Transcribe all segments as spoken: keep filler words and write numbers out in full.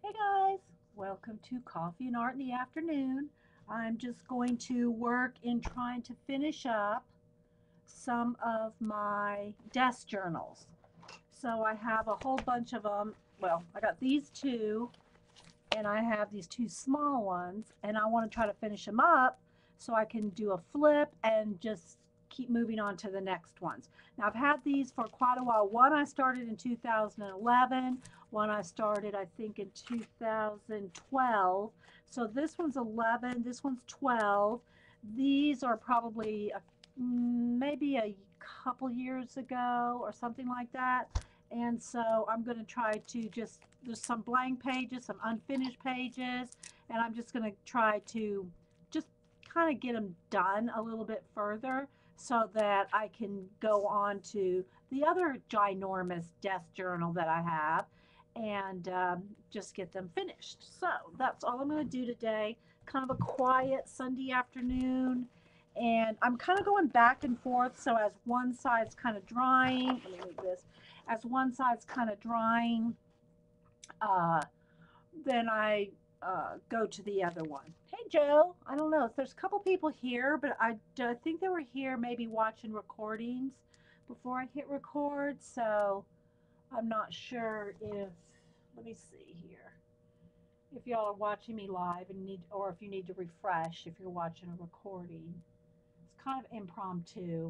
Hey guys, welcome to Coffee and Art in the Afternoon. I'm just going to work in trying to finish up some of my desk journals. So I have a whole bunch of them. Well, I got these two, and I have these two small ones, and I want to try to finish them up so I can do a flip and just keep moving on to the next ones. Now I've had these for quite a while. One I started in two thousand eleven, one I started I think in two thousand twelve. So this one's eleven, this one's twelve. These are probably a, maybe a couple years ago or something like that. And so I'm going to try to just, there's some blank pages, some unfinished pages, and I'm just going to try to just kind of get them done a little bit further so that I can go on to the other ginormous desk journal that I have and um, just get them finished. So that's all I'm going to do today. Kind of a quiet Sunday afternoon. And I'm kind of going back and forth. So as one side's kind of drying, let me move this. As one side's kind of drying, uh, then I uh, go to the other one. Hey, Joe. I don't know. There's a couple people here, but I, I think they were here maybe watching recordings before I hit record. So I'm not sure if, let me see here, if y'all are watching me live and need, or if you need to refresh if you're watching a recording. It's kind of impromptu.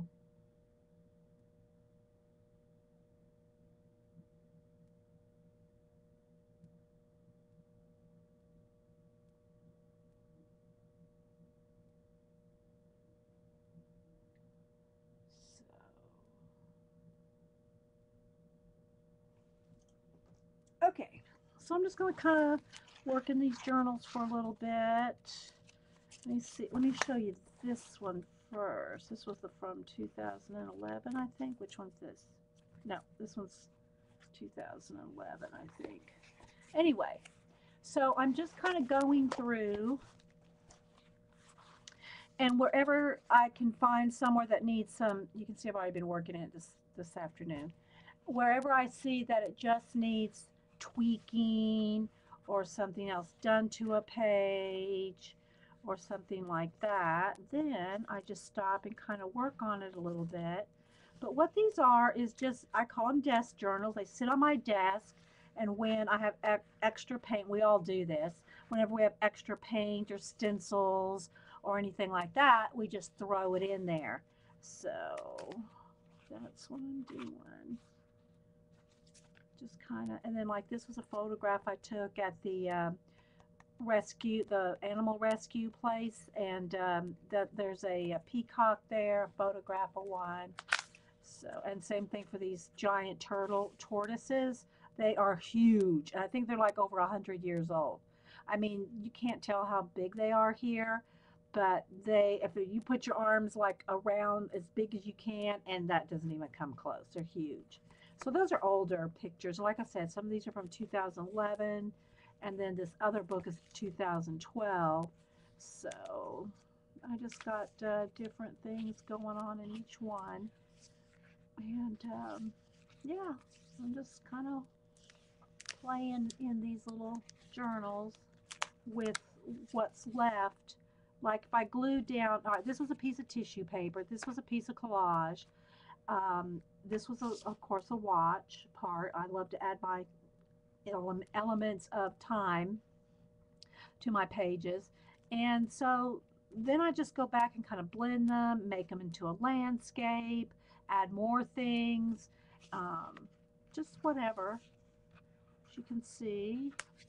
So, okay. So I'm just going to kind of work in these journals for a little bit. Let me see. Let me show you this one first. This was the from two thousand eleven, I think. Which one's this? No, this one's two thousand eleven, I think. Anyway, so I'm just kind of going through, and wherever I can find somewhere that needs some, you can see I've already been working it this this afternoon. Wherever I see that it just needs tweaking or something else done to a page or something like that, then I just stop and kind of work on it a little bit. But what these are is just, I call them desk journals. They sit on my desk, and when I have ec- extra paint, we all do this. Whenever we have extra paint or stencils or anything like that, we just throw it in there. So that's what I'm doing. Just kind of, and then like this was a photograph I took at the uh, rescue, the animal rescue place, and um, that there's a, a peacock there, a photograph of one. So, and same thing for these giant turtle tortoises. They are huge. And I think they're like over a hundred years old. I mean, you can't tell how big they are here, but they, if you put your arms like around as big as you can, and that doesn't even come close. They're huge. So those are older pictures. Like I said, some of these are from two thousand eleven, and then this other book is two thousand twelve. So I just got uh, different things going on in each one. And um, yeah, I'm just kind of playing in these little journals with what's left. Like if I glue down, all right, this was a piece of tissue paper, this was a piece of collage, um, this was, a, of course, a watch part. I love to add my ele- elements of time to my pages. And so then I just go back and kind of blend them, make them into a landscape, add more things, um, just whatever, as you can see.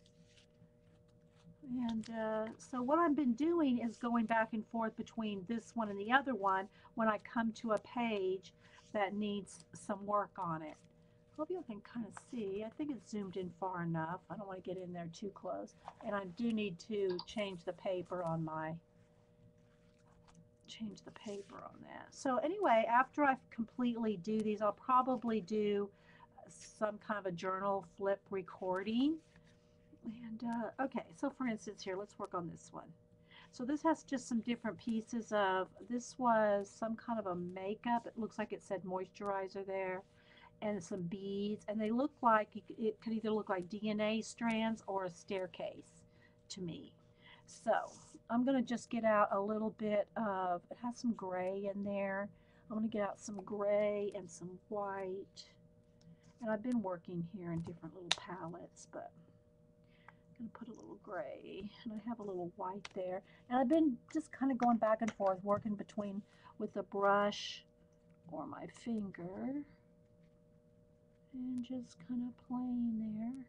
And uh, so what I've been doing is going back and forth between this one and the other one when I come to a page that needs some work on it. Hope you can kind of see. I think it's zoomed in far enough. I don't want to get in there too close. And I do need to change the paper on my, change the paper on that. So anyway, after I completely do these, I'll probably do some kind of a journal flip recording. And uh, okay, so for instance here, let's work on this one. So this has just some different pieces of, this was some kind of a makeup. It looks like it said moisturizer there. and some beads, and they look like it could either look like D N A strands or a staircase to me. So I'm going to just get out a little bit of, it has some gray in there. I'm going to get out some gray and some white. And I've been working here in different little palettes, but I'm going to put a little gray, and I have a little white there. And I've been just kind of going back and forth, working between with a brush or my finger, and just kind of playing there.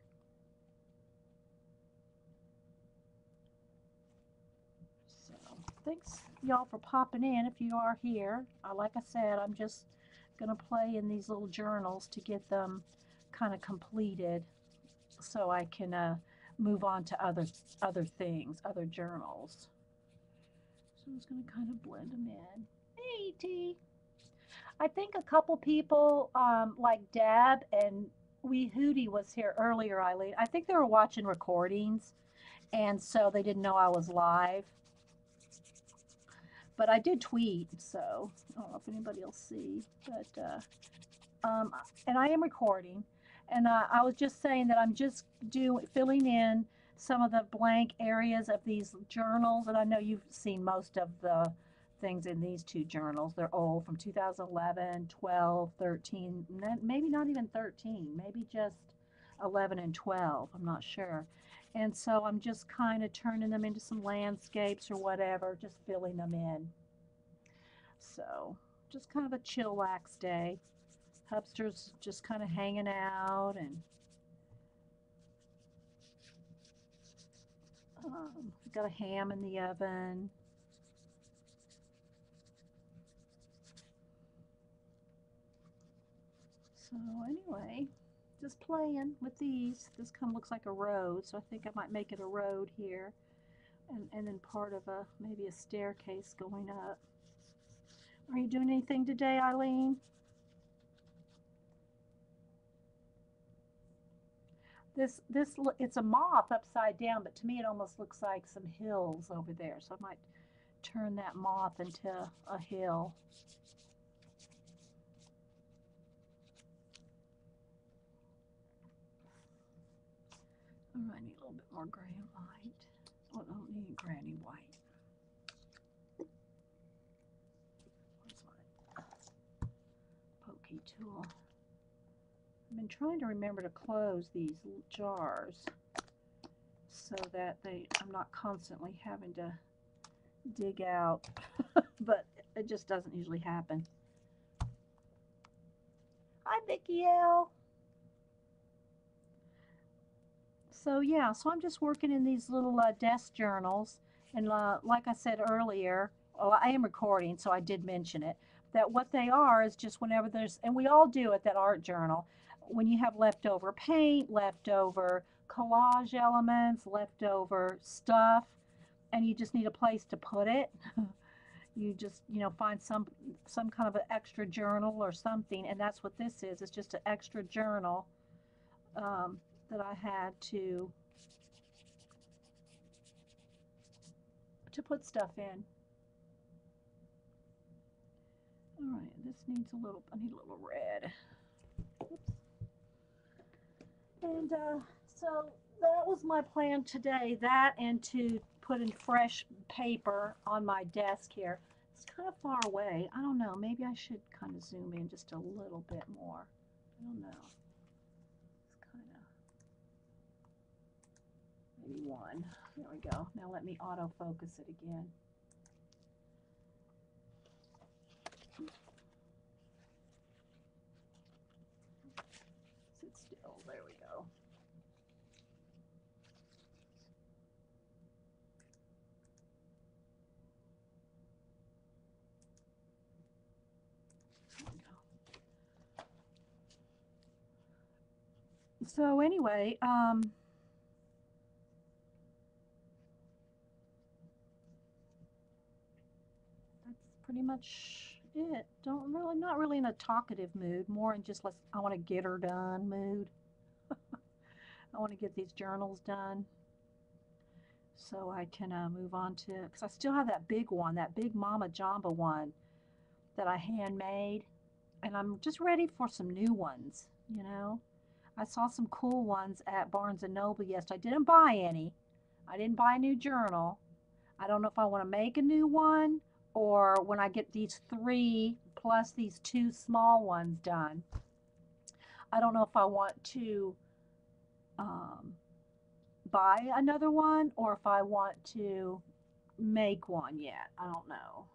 So thanks y'all for popping in if you are here. Uh, like I said, I'm just going to play in these little journals to get them kind of completed so I can uh, move on to other other things, other journals. So I'm just going to kind of blend them in. Hey, T. I think a couple people um, like Deb and Wee Hootie was here earlier, Eileen. I think they were watching recordings, and so they didn't know I was live. But I did tweet, so I don't know if anybody will see. But uh, um, and I am recording, and uh, I was just saying that I'm just doing filling in some of the blank areas of these journals, and I know you've seen most of the things in these two journals. They're old, from two thousand eleven, twelve, thirteen, maybe not even thirteen, maybe just eleven and twelve, I'm not sure. And so I'm just kind of turning them into some landscapes or whatever, just filling them in. So just kind of a chillax day. Hubster's just kind of hanging out, and um, got a ham in the oven. So anyway, just playing with these. This kind of looks like a road, so I think I might make it a road here, and, and then part of a maybe a staircase going up. Are you doing anything today, Eileen? This this it's a moth upside down, but to me it almost looks like some hills over there. So I might turn that moth into a hill. Oh, I need a little bit more gray and white. Oh, I don't need granny white. Where's my pokey tool? I've been trying to remember to close these jars so that they I'm not constantly having to dig out, but it just doesn't usually happen. Hi, Vicky L. So yeah, so I'm just working in these little uh, desk journals, and uh, like I said earlier, well, I am recording, so I did mention it, that what they are is just whenever there's, and we all do it, that art journal, when you have leftover paint, leftover collage elements, leftover stuff, and you just need a place to put it. You just, you know, find some some kind of an extra journal or something, and that's what this is. It's just an extra journal um, that I had to to put stuff in. All right, this needs a little, I need a little red. Oops. And uh, so that was my plan today, that and to put in fresh paper on my desk here. It's kind of far away. I don't know, maybe I should kind of zoom in just a little bit more. I don't know. It's kind of, maybe one. There we go. Now let me autofocus it again. Sit still. There we go. There we go. So anyway, um, that's pretty much it. Don't really, not really in a talkative mood, more in just let's, I want to get her done mood. I want to get these journals done so I can uh, move on to, because I still have that big one, that big Mama Jamba one that I handmade. and I'm just ready for some new ones, you know. I saw some cool ones at Barnes and Noble yesterday. I didn't buy any. I didn't buy a new journal. I don't know if I want to make a new one or when I get these three plus these two small ones done. I don't know if I want to um, buy another one or if I want to make one yet. I don't know.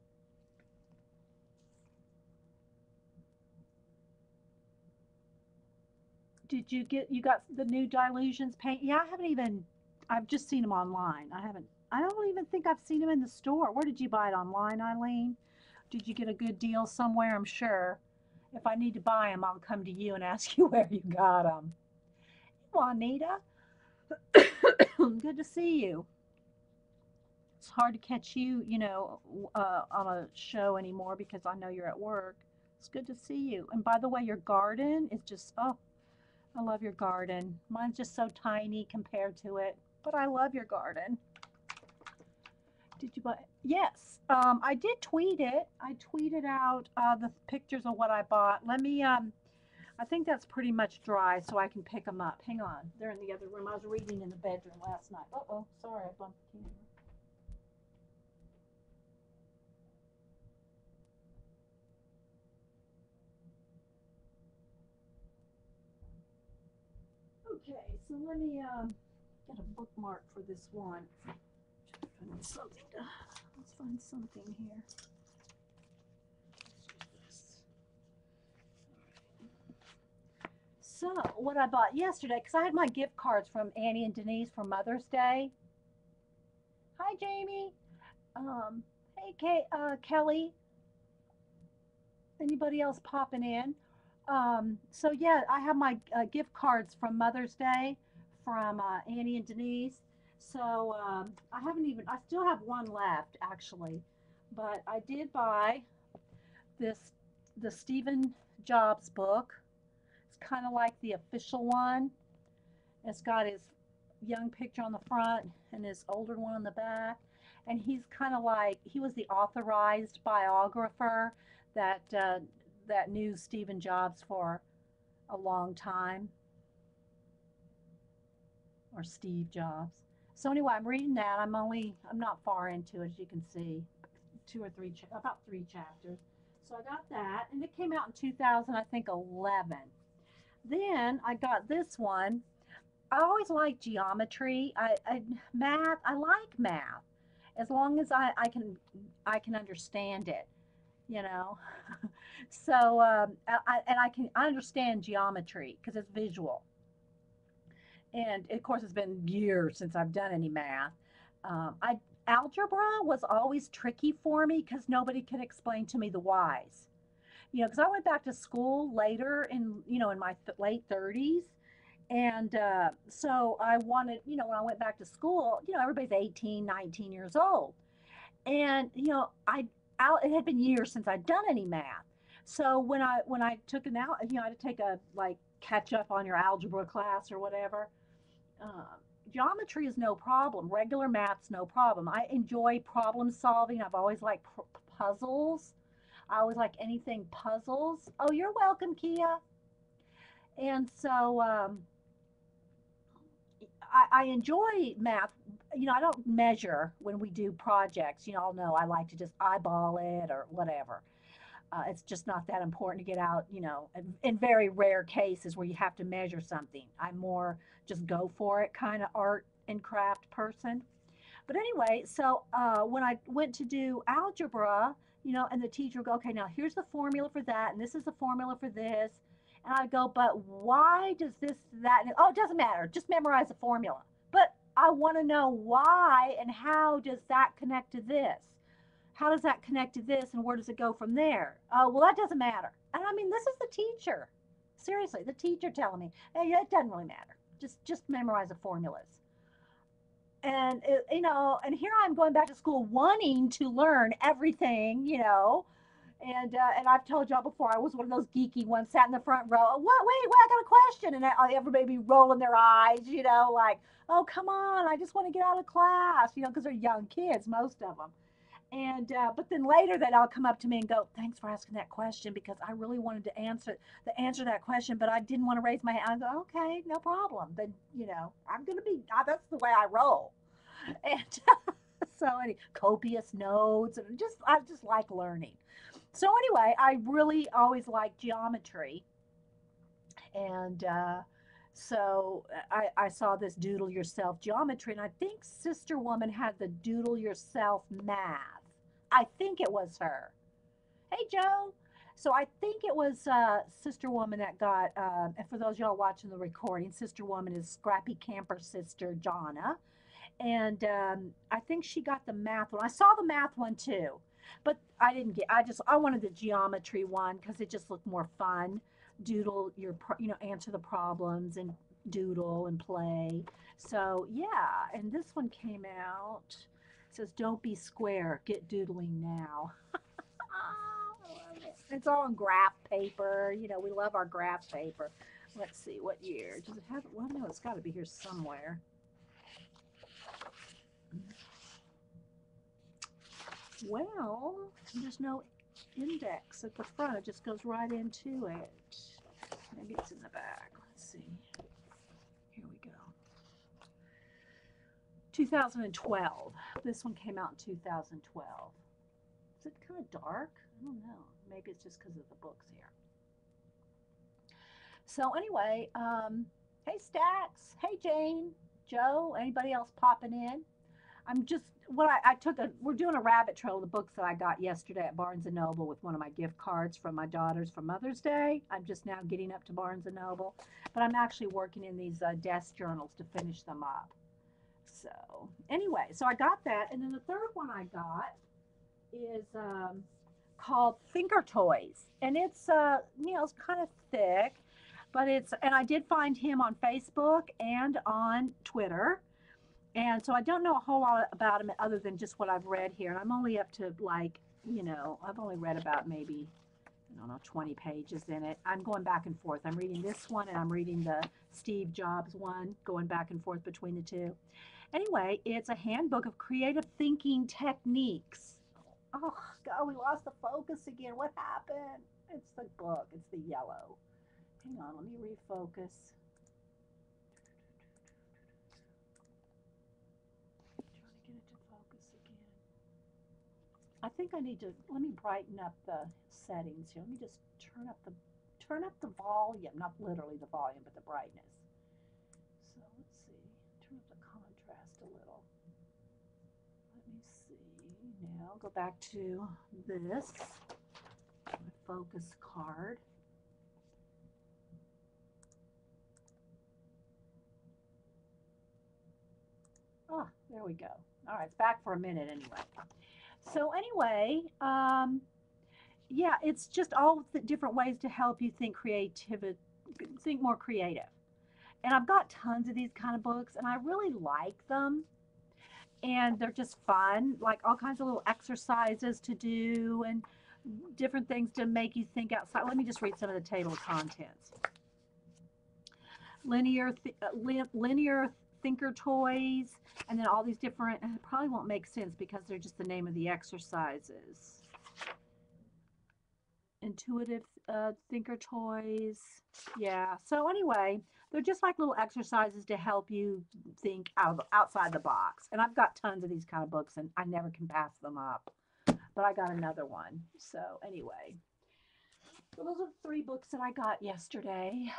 Did you get you got the new Dilutions paint? Yeah, I haven't even I've just seen them online. I haven't I don't even think I've seen them in the store. Where did you buy it online, Eileen? Did you get a good deal somewhere? I'm sure. If I need to buy them, I'll come to you and ask you where you got them. Juanita, good to see you. It's hard to catch you, you know, uh, on a show anymore because I know you're at work. It's good to see you. And by the way, your garden is just, oh, I love your garden. Mine's just so tiny compared to it, but I love your garden. Did you buy? Yes, um, I did tweet it. I tweeted out uh, the pictures of what I bought. Let me, um, I think that's pretty much dry, so I can pick them up. Hang on, they're in the other room. I was reading in the bedroom last night. Uh oh, sorry, I bumped the camera. Okay, so let me um, get a bookmark for this one. Find something to, let's find something here. So, what I bought yesterday, because I had my gift cards from Annie and Denise for Mother's Day. Hi, Jamie. Um, hey, Kay, uh, Kelly. Anybody else popping in? Um, so yeah, I have my uh, gift cards from Mother's Day from uh, Annie and Denise. So um, I haven't even, I still have one left actually, but I did buy this, the Stephen Jobs book. It's kind of like the official one. It's got his young picture on the front and his older one on the back. And he's kind of like, he was the authorized biographer that uh, that knew Stephen Jobs for a long time, or Steve Jobs. So anyway, I'm reading that. I'm only, I'm not far into it, as you can see, two or three, about three chapters. So I got that, and it came out in two thousand, I think, eleven. Then I got this one. I always like geometry. I, I math. I like math, as long as I, I can I can understand it. You know. So um, I, and I can I understand geometry because it's visual. And of course, it's been years since I've done any math. Um, I Algebra was always tricky for me because nobody could explain to me the whys. You know, because I went back to school later in you know in my th- late thirties, and uh, so I wanted you know when I went back to school, you know everybody's eighteen, nineteen years old, and you know I out it had been years since I'd done any math. So when I when I took an al you know I had to take a like catch up on your algebra class or whatever. uh, Geometry is no problem. Regular math's no problem. I enjoy problem solving. I've always liked pr- puzzles. I always like anything puzzles. Oh, you're welcome, Kia. And so um, I, I enjoy math. You know, I don't measure when we do projects. You know, I'll know I like to just eyeball it or whatever. Uh, it's just not that important to get out, you know, in, in very rare cases where you have to measure something. I'm more just go for it kind of art and craft person. But anyway, so uh, when I went to do algebra, you know, and the teacher would go, okay, now here's the formula for that, and this is the formula for this. And I go, but why does this, that, and oh, it doesn't matter. Just memorize the formula. But I want to know why and how does that connect to this? How does that connect to this and where does it go from there? Oh, well, that doesn't matter. And I mean, this is the teacher. Seriously, the teacher telling me, hey, it doesn't really matter. Just just memorize the formulas. And it, you know, and here I'm going back to school wanting to learn everything, you know. And uh, and I've told y'all before, I was one of those geeky ones, sat in the front row. What? Wait, wait, I got a question, and I, everybody be rolling their eyes, you know, like, oh, come on, I just want to get out of class, you know, because they're young kids, most of them. And uh, but then later that I'll come up to me and go, "Thanks for asking that question because I really wanted to answer the answer that question, but I didn't want to raise my hand." I go, "Okay, no problem. Then you know I'm gonna be. Uh, that's the way I roll." And so any copious notes and just I just like learning. So anyway, I really always liked geometry, and uh, so I, I saw this doodle yourself geometry, and I think Sister Woman had the doodle yourself math. I think it was her. Hey, Joe. So I think it was uh, Sister Woman that got, uh, and for those y'all watching the recording, Sister Woman is Scrappy Camper Sister Jonna. And um, I think she got the math one. I saw the math one too, but I didn't get. I just I wanted the geometry one because it just looked more fun. Doodle your, you know, answer the problems and doodle and play. So yeah, and this one came out. It says, "Don't be square, get doodling now." Oh, I love it. It's all on graph paper. You know, we love our graph paper. Let's see what year. Does it have? Well, no, it's got to be here somewhere. Well, there's no index at the front. It just goes right into it. Maybe it's in the back. Let's see. Here we go. two thousand twelve. This one came out in two thousand twelve. Is it kind of dark? I don't know. Maybe it's just because of the books here. So anyway, um, hey Stacks. Hey Jane. Joe. Anybody else popping in? I'm just what I, I took a we're doing a rabbit trail of the books that I got yesterday at Barnes and Noble with one of my gift cards from my daughters for Mother's Day. I'm just now getting up to Barnes and Noble, but I'm actually working in these uh, desk journals to finish them up. So anyway, so I got that, and then the third one I got is um, called Thinker Toys, and it's uh you know it's kind of thick, but it's and I did find him on Facebook and on Twitter, and so I don't know a whole lot about him other than just what I've read here. And I'm only up to like, you know, I've only read about maybe, I don't know, twenty pages in it. I'm going back and forth. I'm reading this one and I'm reading the Steve Jobs one, going back and forth between the two. Anyway, it's a handbook of creative thinking techniques. Oh, God, we lost the focus again. What happened? It's the book, it's the yellow. Hang on, let me refocus. Trying to get it to focus again. I think I need to let me brighten up the settings here. Let me just turn up the turn up the volume, not literally the volume, but the brightness. So let's see. Turn up the contrast a little. Let me see. Now go back to this my focus card. Oh, there we go. All right, it's back for a minute anyway. So anyway, um, yeah, it's just all the different ways to help you think creative, think more creative. And I've got tons of these kind of books, and I really like them. And they're just fun, like all kinds of little exercises to do and different things to make you think outside. Let me just read some of the table of contents. Linear, th- uh, linear thinker toys, and then all these different. It probably won't make sense because they're just the name of the exercises. Intuitive uh, thinker toys. Yeah. So anyway, they're just like little exercises to help you think out of, outside the box. And I've got tons of these kind of books, and I never can pass them up. But I got another one. So anyway, so those are three books that I got yesterday.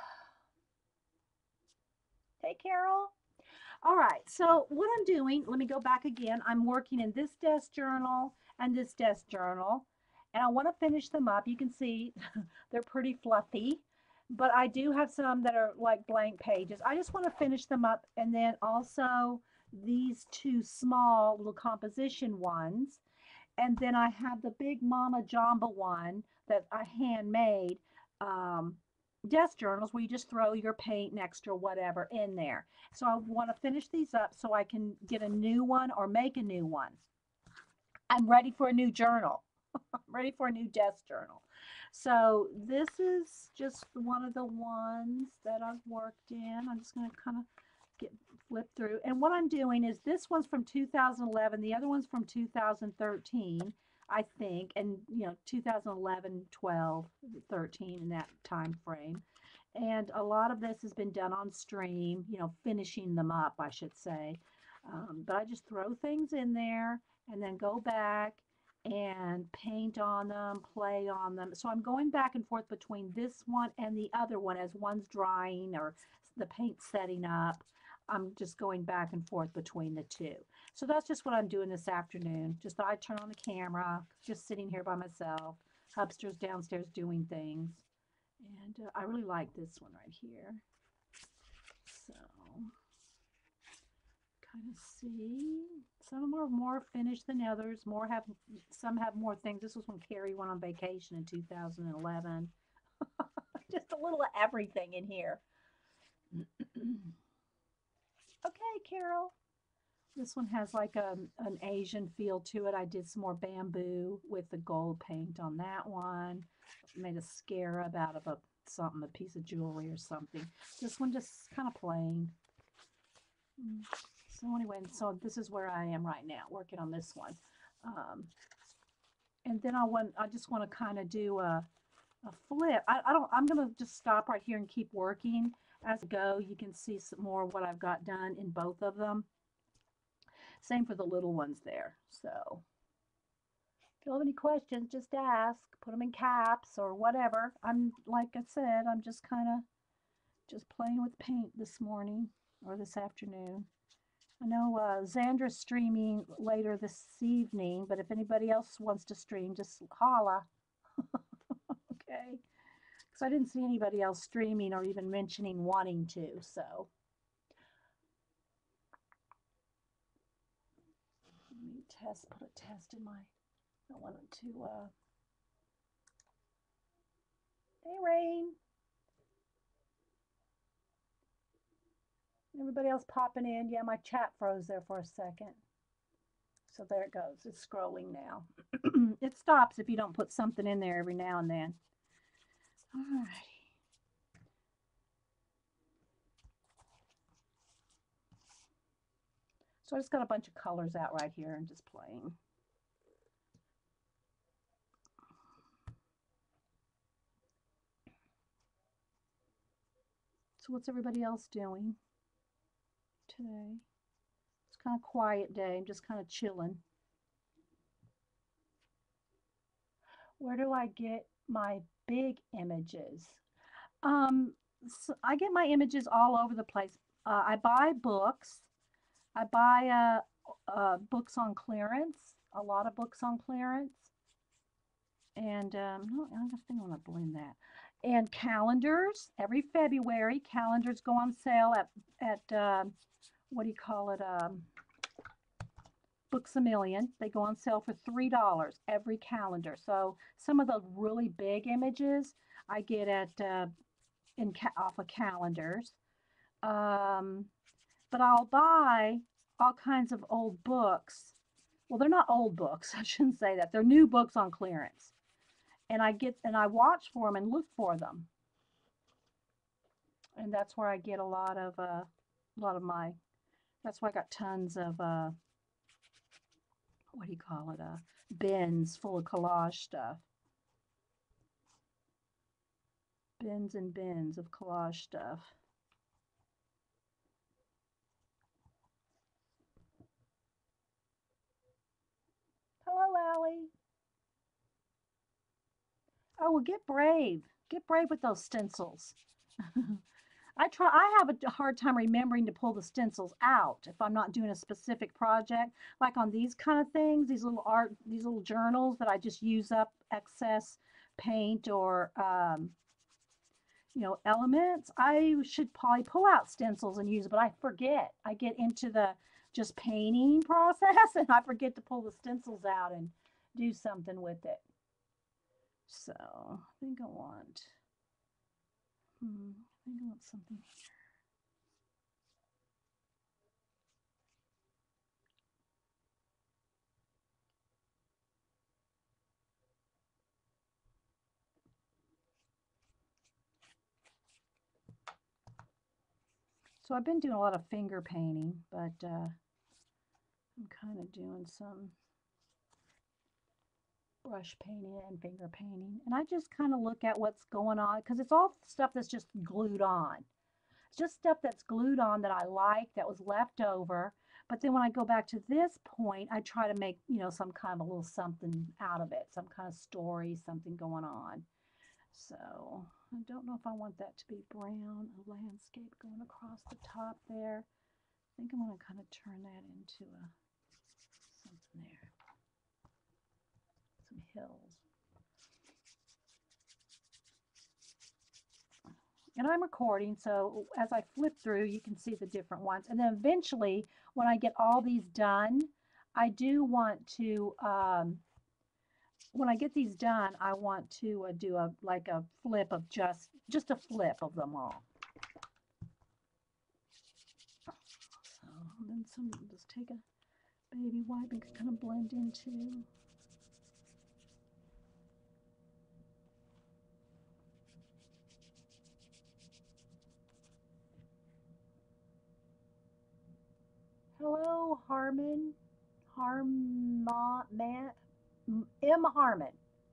Hey, Carol. All right. So what I'm doing, let me go back again. I'm working in this desk journal and this desk journal, and I want to finish them up. You can see they're pretty fluffy, but I do have some that are like blank pages. I just want to finish them up, and then also these two small little composition ones. And then I have the big Mama Jamba one that I handmade, um, desk journals where you just throw your paint and extra whatever in there. So I want to finish these up so I can get a new one or make a new one. I'm ready for a new journal. I'm ready for a new desk journal. So this is just one of the ones that I've worked in. I'm just going to kind of get flip through. And what I'm doing is this one's from two thousand eleven, the other one's from two thousand thirteen, I think, and you know, two thousand eleven, twelve, thirteen in that time frame. And a lot of this has been done on stream, you know, finishing them up, I should say. Um, but I just throw things in there and then go back and paint on them, play on them. So I'm going back and forth between this one and the other one as one's drying or the paint setting up. I'm just going back and forth between the two. So that's just what I'm doing this afternoon. Just thought I'd turn on the camera, just sitting here by myself, upstairs, downstairs doing things. And uh, I really like this one right here. So, kind of see. Some are more finished than others. More have, some have more things. This was when Carrie went on vacation in two thousand eleven. Just a little of everything in here. Okay, Carol. This one has like a, an Asian feel to it. I did some more bamboo with the gold paint on that one. Made a scarab out of a something, a piece of jewelry or something. This one just kind of plain. So anyway, so this is where I am right now, working on this one. Um, and then I want, I just want to kind of do a, a flip. I, I don't, I'm going to just stop right here and keep working as I go. You can see some more of what I've got done in both of them. Same for the little ones there. So if you have any questions, just ask, put them in caps or whatever. I'm, like I said, I'm just kind of just playing with paint this morning or this afternoon. I know uh, Xandra's streaming later this evening, but if anybody else wants to stream, just holla. Okay. Because I didn't see anybody else streaming or even mentioning wanting to, so. Let me test, put a test in my, I want it to, uh, hey, Rain. Everybody else popping in. Yeah, my chat froze there for a second. So there it goes. It's scrolling now. It stops if you don't put something in there every now and then. All right. So I just got a bunch of colors out right here and just playing. So what's everybody else doing today? It's kind of quiet day. I'm just kind of chilling. Where do I get my big images? Um, so I get my images all over the place. Uh, I buy books. I buy uh, uh, books on clearance, a lot of books on clearance. And um, no, I think I want to blend that. And calendars. Every February, calendars go on sale at, at uh, what do you call it? Um, Books A Million. They go on sale for three dollars every calendar. So some of the really big images I get at uh, in ca off of calendars. Um, but I'll buy all kinds of old books. Well, they're not old books. I shouldn't say that. They're new books on clearance. And I get and I watch for them and look for them. And that's where I get a lot of uh, a lot of my. That's why I got tons of uh, what do you call it? Uh, bins full of collage stuff. Bins and bins of collage stuff. Hello, Allie. Oh, well, get brave. Get brave with those stencils. I try, I have a hard time remembering to pull the stencils out if I'm not doing a specific project, like on these kind of things, these little art, these little journals that I just use up excess paint or, um, you know, elements. I should probably pull out stencils and use it, but I forget. I get into the just painting process and I forget to pull the stencils out and do something with it. So I think I want, hmm, I think I want something here. So I've been doing a lot of finger painting, but uh, I'm kind of doing some brush painting and finger painting. And I just kind of look at what's going on because it's all stuff that's just glued on. It's just stuff that's glued on that I like that was left over. But then when I go back to this point, I try to make, you know, some kind of a little something out of it, some kind of story, something going on. So I don't know if I want that to be brown, a landscape going across the top there. I think I'm going to kind of turn that into a something there, some hills. And I'm recording, so as I flip through, you can see the different ones. And then eventually, when I get all these done, I do want to, um, when I get these done, I want to uh, do a like a flip of just, just a flip of them all. So then some, just take a baby wipe and kind of blend into. Hello, Harmon. Harma, man, M. Harmon.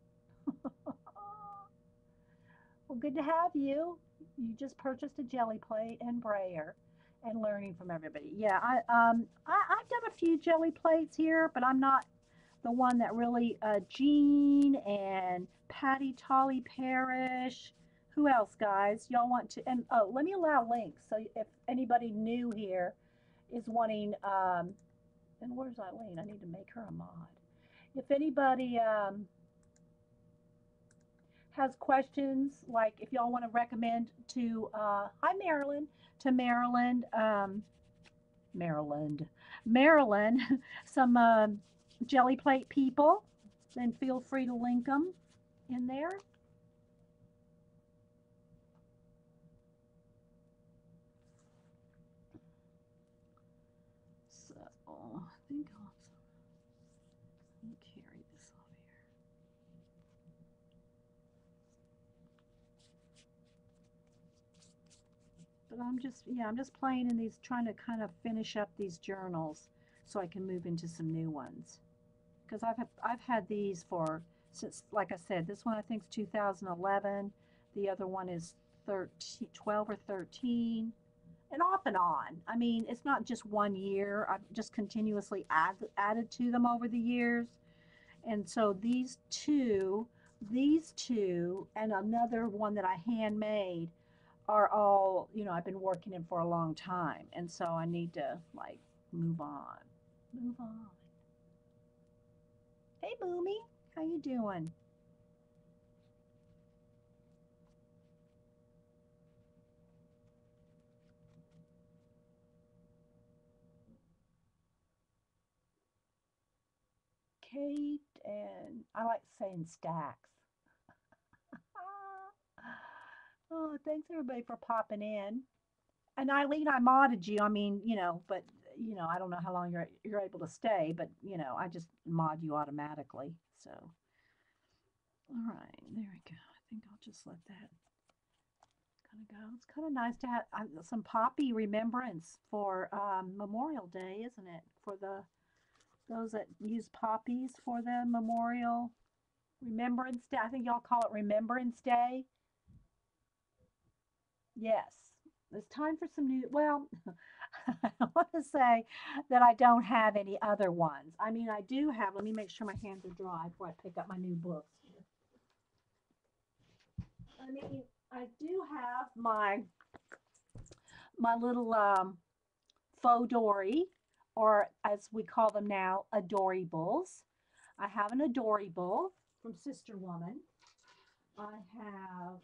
Well, good to have you. You just purchased a jelly plate and brayer and learning from everybody. Yeah, I um I, I've done a few jelly plates here, but I'm not the one that really uh Jean and Patty Tolly Parrish. Who else, guys? Y'all want to and oh let me allow links. So if anybody new here is wanting um and where's Eileen? I need to make her a mod. If anybody um has questions, like if y'all want to recommend to, uh, hi Maryland, to Maryland, um, Maryland, Maryland, some um jelly plate people, then feel free to link them in there. So I think I'll let me carry this over here. But I'm just, yeah, I'm just playing in these, trying to kind of finish up these journals so I can move into some new ones. Because I've I've had these for since, like I said, this one I think is two thousand eleven. The other one is thirteen, twelve or thirteen, and off and on. I mean, it's not just one year. I've just continuously add, added to them over the years. And so these two, these two, and another one that I handmade are all, you know, I've been working in for a long time. And so I need to like move on. Move on. Hey, Boomy, how you doing? Kate, and I like saying Stacks. Oh, thanks everybody for popping in. And Eileen, I modded you. I mean, you know, but you know, I don't know how long you're you're able to stay, but you know, I just mod you automatically. So, all right, there we go. I think I'll just let that kind of go. It's kind of nice to have uh, some poppy remembrance for um, Memorial Day, isn't it? For the those that use poppies for the Memorial Remembrance Day. I think y'all call it Remembrance Day. Yes. It's time for some new. Well, I want to say that I don't have any other ones. I mean, I do have. Let me make sure my hands are dry before I pick up my new books. I mean, I do have my my little um, faux dory, or as we call them now, adorables. I have an adorable from Sister Woman. I have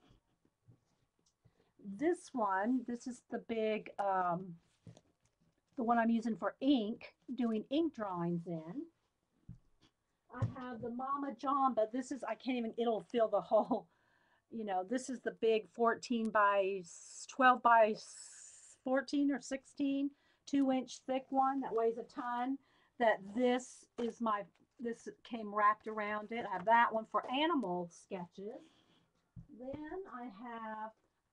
this one. This is the big, um, the one I'm using for ink, doing ink drawings in. I have the Mama Jamba. This is, I can't even, it'll fill the whole, you know, this is the big fourteen by twelve by fourteen or sixteen, two inch thick one that weighs a ton. That this is my, this came wrapped around it. I have that one for animal sketches. Then I have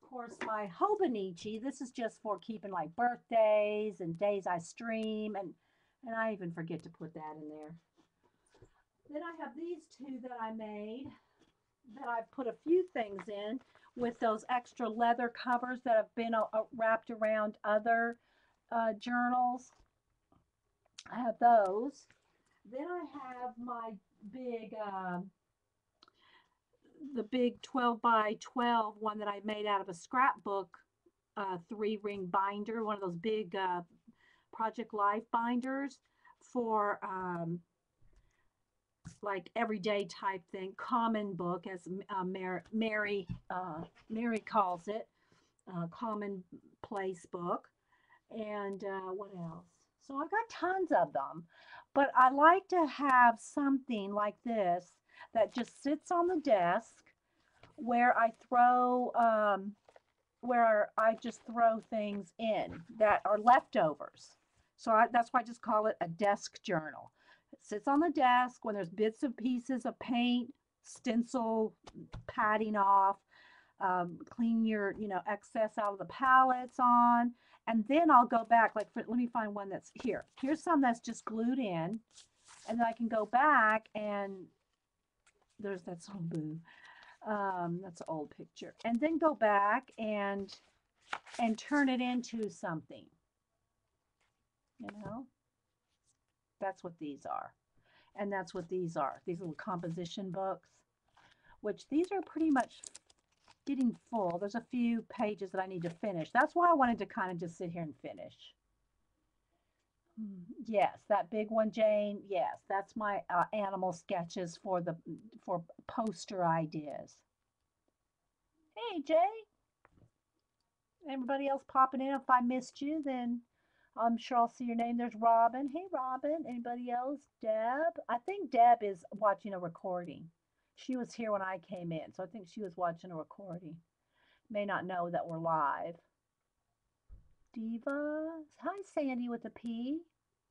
course, my Hobonichi. This is just for keeping like birthdays and days I stream, and and I even forget to put that in there. Then I have these two that I made that I've put a few things in with those extra leather covers that have been uh, uh, wrapped around other uh, journals. I have those. Then I have my big, um, the big twelve by twelve one that I made out of a scrapbook uh, three ring binder, one of those big uh, Project Life binders for um, like everyday type thing, common book, as uh, Mary Mary, uh, Mary calls it, uh, commonplace book. And uh, what else? So I got tons of them, but I like to have something like this that just sits on the desk where I throw, um, where I just throw things in that are leftovers. So I, that's why I just call it a desk journal. It sits on the desk when there's bits and pieces of paint, stencil, patting off, um, clean your, you know, excess out of the palettes on. And then I'll go back, like, for, let me find one that's here. Here's some that's just glued in. And then I can go back and there's that song, Boo. Um, that's an old picture. And then go back and and turn it into something, you know? That's what these are. And that's what these are. These little composition books, which these are pretty much getting full. There's a few pages that I need to finish. That's why I wanted to kind of just sit here and finish. Mm, yes, that big one, Jane. Yes, that's my uh, animal sketches for the for poster ideas. Hey, Jay. Everybody else popping in. If I missed you, then I'm sure I'll see your name. There's Robin. Hey, Robin. Anybody else? Deb. I think Deb is watching a recording. She was here when I came in, so I think she was watching a recording. May not know that we're live. Diva. Hi, Sandy with a P.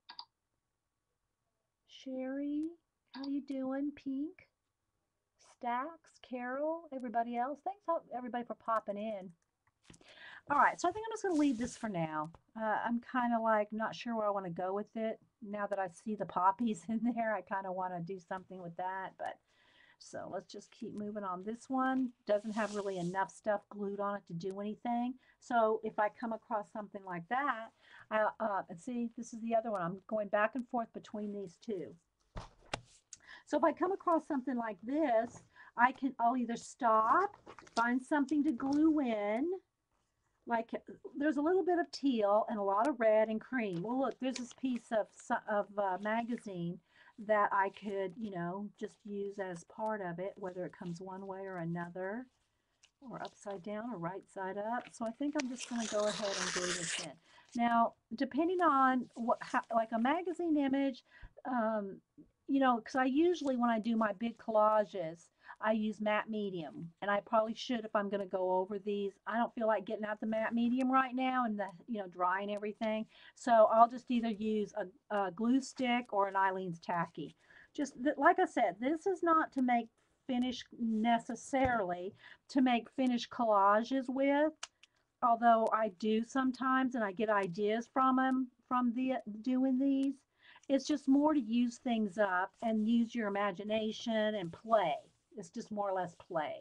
Sherry. How you doing? Pink. Stacks. Carol. Everybody else. Thanks everybody for popping in. All right, so I think I'm just going to leave this for now. Uh, I'm kind of like not sure where I want to go with it. Now that I see the poppies in there, I kind of want to do something with that. But so let's just keep moving on. This one doesn't have really enough stuff glued on it to do anything. So if I come across something like that, I, uh, and see, this is the other one. I'm going back and forth between these two. So if I come across something like this, I can, I'll either stop, find something to glue in. Like there's a little bit of teal and a lot of red and cream. Well, look, there's this piece of of uh, magazine that I could, you know, just use as part of it, whether it comes one way or another, or upside down or right side up. So I think I'm just going to go ahead and glue this in. Now, depending on what, how, like a magazine image, um, you know, because I usually when I do my big collages, I use matte medium, and I probably should if I'm going to go over these. I don't feel like getting out the matte medium right now and the, you know, drying everything. So I'll just either use a, a glue stick or an Eileen's Tacky. Just like I said, this is not to make finish necessarily to make finished collages with, although I do sometimes and I get ideas from them from the doing these. It's just more to use things up and use your imagination and play. It's just more or less play.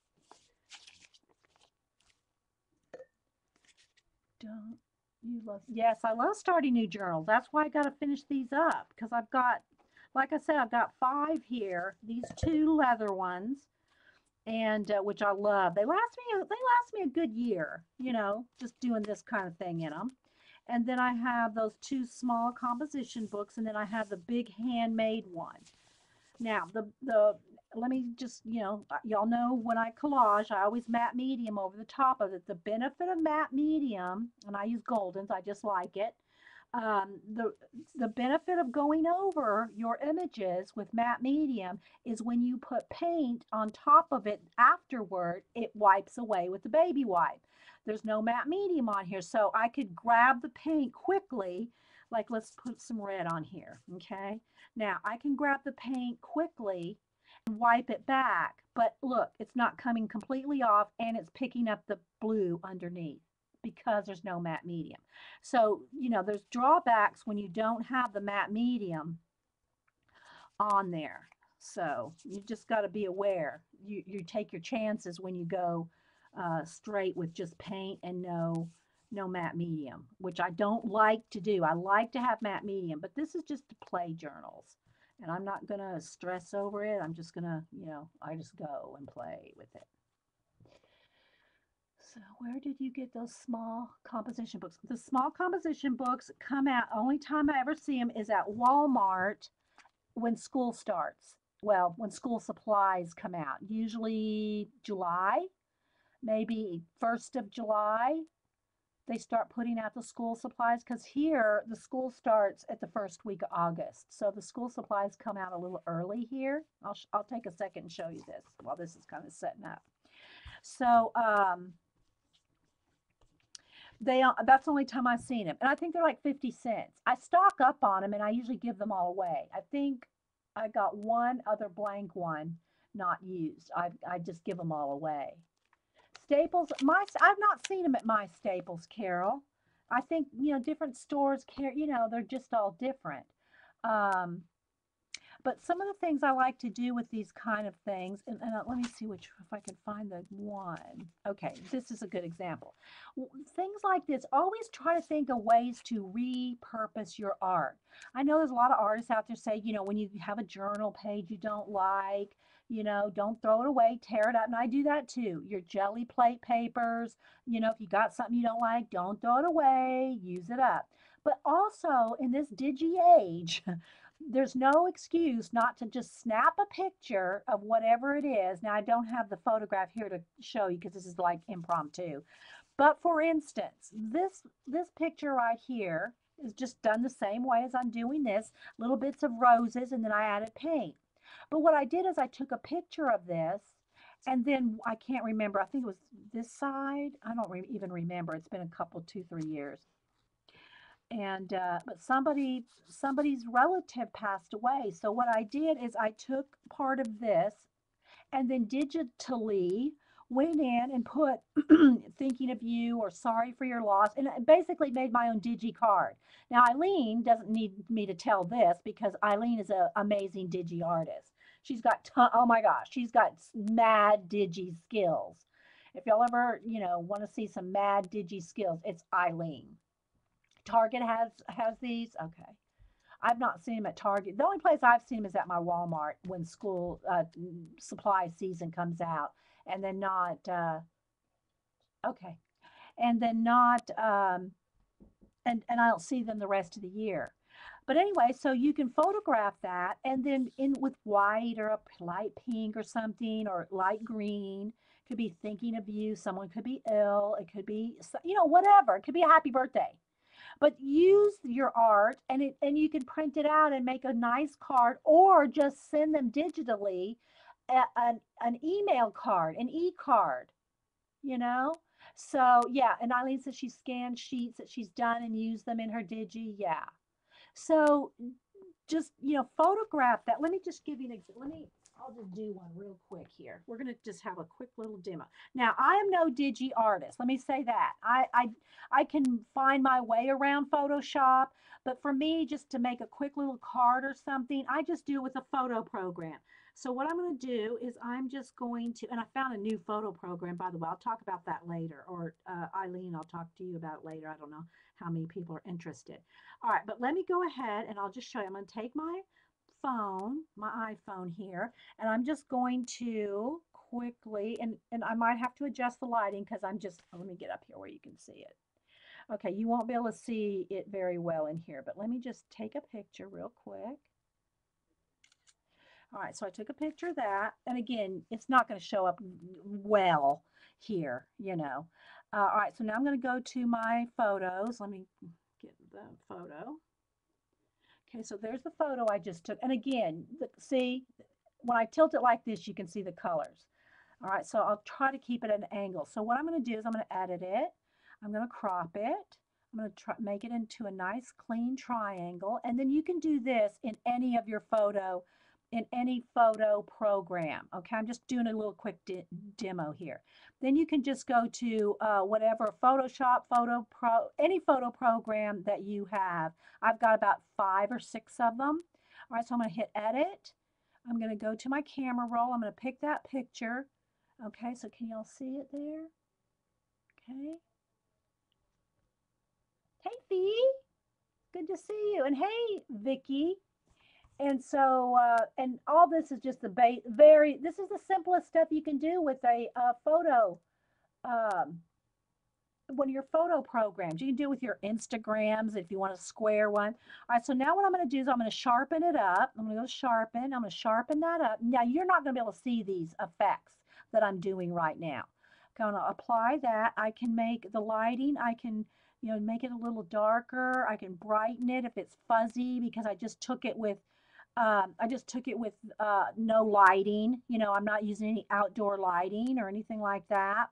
Don't you love? Yes, I love starting new journals. That's why I got to finish these up because I've got, like I said, I've got five here. These two leather ones, and uh, which I love. They last me. They last me a good year. You know, just doing this kind of thing in them. And then I have those two small composition books, and then I have the big handmade one. Now, the the let me just, you know, y'all know when I collage, I always matte medium over the top of it. The benefit of matte medium, and I use Goldens, I just like it. Um, the the benefit of going over your images with matte medium is when you put paint on top of it afterward, it wipes away with the baby wipe. There's no matte medium on here, so I could grab the paint quickly. Like, let's put some red on here, okay? Now, I can grab the paint quickly and wipe it back. But look, it's not coming completely off and it's picking up the blue underneath because there's no matte medium. So, you know, there's drawbacks when you don't have the matte medium on there. So you just got to be aware. You, you take your chances when you go uh, straight with just paint and no no matte medium, which I don't like to do. I like to have matte medium, but this is just to play journals. And I'm not going to stress over it. I'm just going to, you know, I just go and play with it. So where did you get those small composition books? The small composition books come out, only time I ever see them is at Walmart when school starts. Well, when school supplies come out, usually July, maybe first of July, they start putting out the school supplies because here the school starts at the first week of August. So the school supplies come out a little early here. I'll, I'll take a second and show you this while this is kind of setting up. So um, they that's the only time I've seen them. And I think they're like fifty cents. I stock up on them and I usually give them all away. I think I got one other blank one not used. I, I just give them all away. Staples, my I've not seen them at my Staples, Carol. I think, you know, different stores care, you know, they're just all different. Um, but some of the things I like to do with these kind of things, and, and uh, let me see which, if I can find the one. Okay, this is a good example. Things like this, always try to think of ways to repurpose your art. I know there's a lot of artists out there say, you know, when you have a journal page you don't like, you know, don't throw it away, tear it up. And I do that too. Your jelly plate papers, you know, if you got something you don't like, don't throw it away, use it up. But also in this digi age, there's no excuse not to just snap a picture of whatever it is. Now, I don't have the photograph here to show you because this is like impromptu. But for instance, this this picture right here is just done the same way as I'm doing this, little bits of roses, and then I added paint. But what I did is I took a picture of this, and then I can't remember, I think it was this side. I don't re even remember. It's been a couple, two, three years. And uh, but somebody somebody's relative passed away. So what I did is I took part of this and then digitally went in and put thinking of you or sorry for your loss, and I basically made my own digi card. Now Eileen doesn't need me to tell this because Eileen is an amazing digi artist. She's got ton, oh my gosh, she's got mad digi skills. If y'all ever, you know, want to see some mad digi skills, it's Eileen. Target has has these. Okay. I've not seen them at Target. The only place I've seen them is at my Walmart when school uh, supply season comes out, and then not uh, okay, and then not um, and and I don't see them the rest of the year. But anyway, so you can photograph that, and then in with white or a light pink or something or light green. Could be thinking of you. Someone could be ill. It could be, you know, whatever. It could be a happy birthday, but use your art and it and you can print it out and make a nice card or just send them digitally a, an, an email card, an e-card, you know. So yeah, and Eileen says she scanned sheets that she's done and used them in her digi. Yeah, so just, you know, photograph that. Let me just give you an example. Let me, I'll just do one real quick here. We're going to just have a quick little demo. Now, I am no digi artist. Let me say that. I, I, I can find my way around Photoshop, but for me, just to make a quick little card or something, I just do it with a photo program. So what I'm going to do is I'm just going to, and I found a new photo program, by the way. I'll talk about that later, or uh, Eileen, I'll talk to you about it later. I don't know how many people are interested. All right, but let me go ahead and I'll just show you. I'm going to take my phone, my iPhone here, and I'm just going to quickly, and, and I might have to adjust the lighting because I'm just, oh, let me get up here where you can see it. Okay, you won't be able to see it very well in here, but let me just take a picture real quick. All right, so I took a picture of that, and again, it's not going to show up well here, you know. Uh, all right, so now I'm going to go to my photos. Let me get the photo. Okay, so there's the photo I just took. And again, see, when I tilt it like this, you can see the colors. All right, so I'll try to keep it at an angle. So what I'm going to do is I'm going to edit it. I'm going to crop it. I'm going to try, make it into a nice clean triangle. And then you can do this in any of your photo in any photo program. Okay, I'm just doing a little quick de demo here. Then you can just go to uh, whatever Photoshop, Photo Pro, any photo program that you have. I've got about five or six of them. All right, so I'm going to hit Edit. I'm going to go to my camera roll. I'm going to pick that picture. Okay, so can y'all see it there? Okay. Hey, Fee. Good to see you. And hey, Vicky. And so, uh, and all this is just the ba very, this is the simplest stuff you can do with a, uh photo, um, one of your photo programs. You can do it with your Instagrams if you want a square one. All right, so now what I'm going to do is I'm going to sharpen it up. I'm going to go sharpen. I'm going to sharpen that up. Now, you're not going to be able to see these effects that I'm doing right now. I'm going to apply that. I can make the lighting, I can, you know, make it a little darker. I can brighten it if it's fuzzy because I just took it with um, I just took it with uh, no lighting. You know, I'm not using any outdoor lighting or anything like that.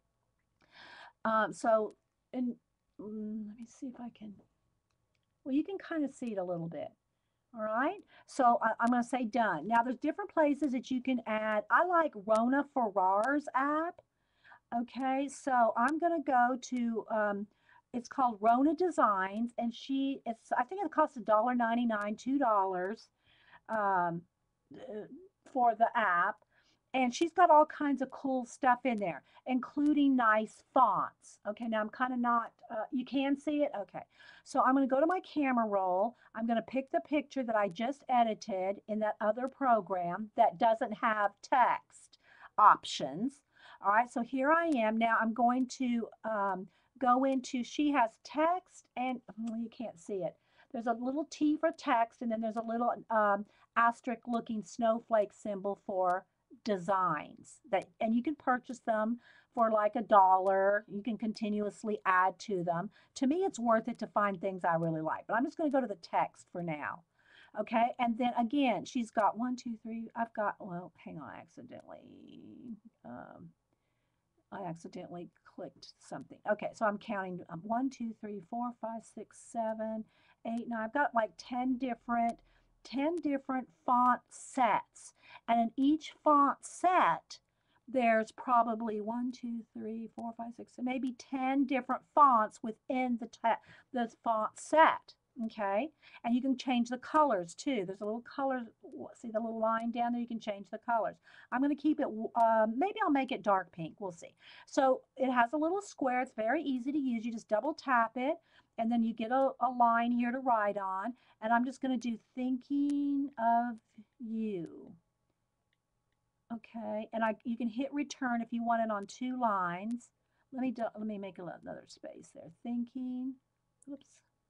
Um, so, and mm, let me see if I can, well, you can kind of see it a little bit. All right. So I, I'm going to say done. Now there's different places that you can add. I like Rona Farrar's app. Okay. So I'm going to go to, um, it's called Rona Designs, and she, it's, I think it costs a dollar ninety-nine, two dollars um, uh, for the app. And she's got all kinds of cool stuff in there, including nice fonts. Okay, now I'm kind of not, uh, you can see it? Okay. So I'm going to go to my camera roll. I'm going to pick the picture that I just edited in that other program that doesn't have text options. All right, so here I am. Now I'm going to um, go into, she has text and, well, you can't see it. There's a little T for text, and then there's a little um, asterisk looking snowflake symbol for designs that, and you can purchase them for like a dollar. You can continuously add to them. To me, it's worth it to find things I really like, but I'm just going to go to the text for now. Okay, and then again, she's got one, two, three. I've got, well, hang on, I accidentally, um, I accidentally clicked something. Okay, so I'm counting um, one, two, three, four, five, six, seven, eight, nine. I've got like ten different, ten different font sets. And in each font set, there's probably one, two, three, four, five, six, maybe ten different fonts within the, the font set. Okay, and you can change the colors too. There's a little color, see the little line down there? You can change the colors. I'm going to keep it, um, maybe I'll make it dark pink. We'll see. So it has a little square. It's very easy to use. You just double tap it, and then you get a, a line here to write on. And I'm just going to do thinking of you. Okay, and I you can hit return if you want it on two lines. Let me do, let me make another space there. Thinking, oops,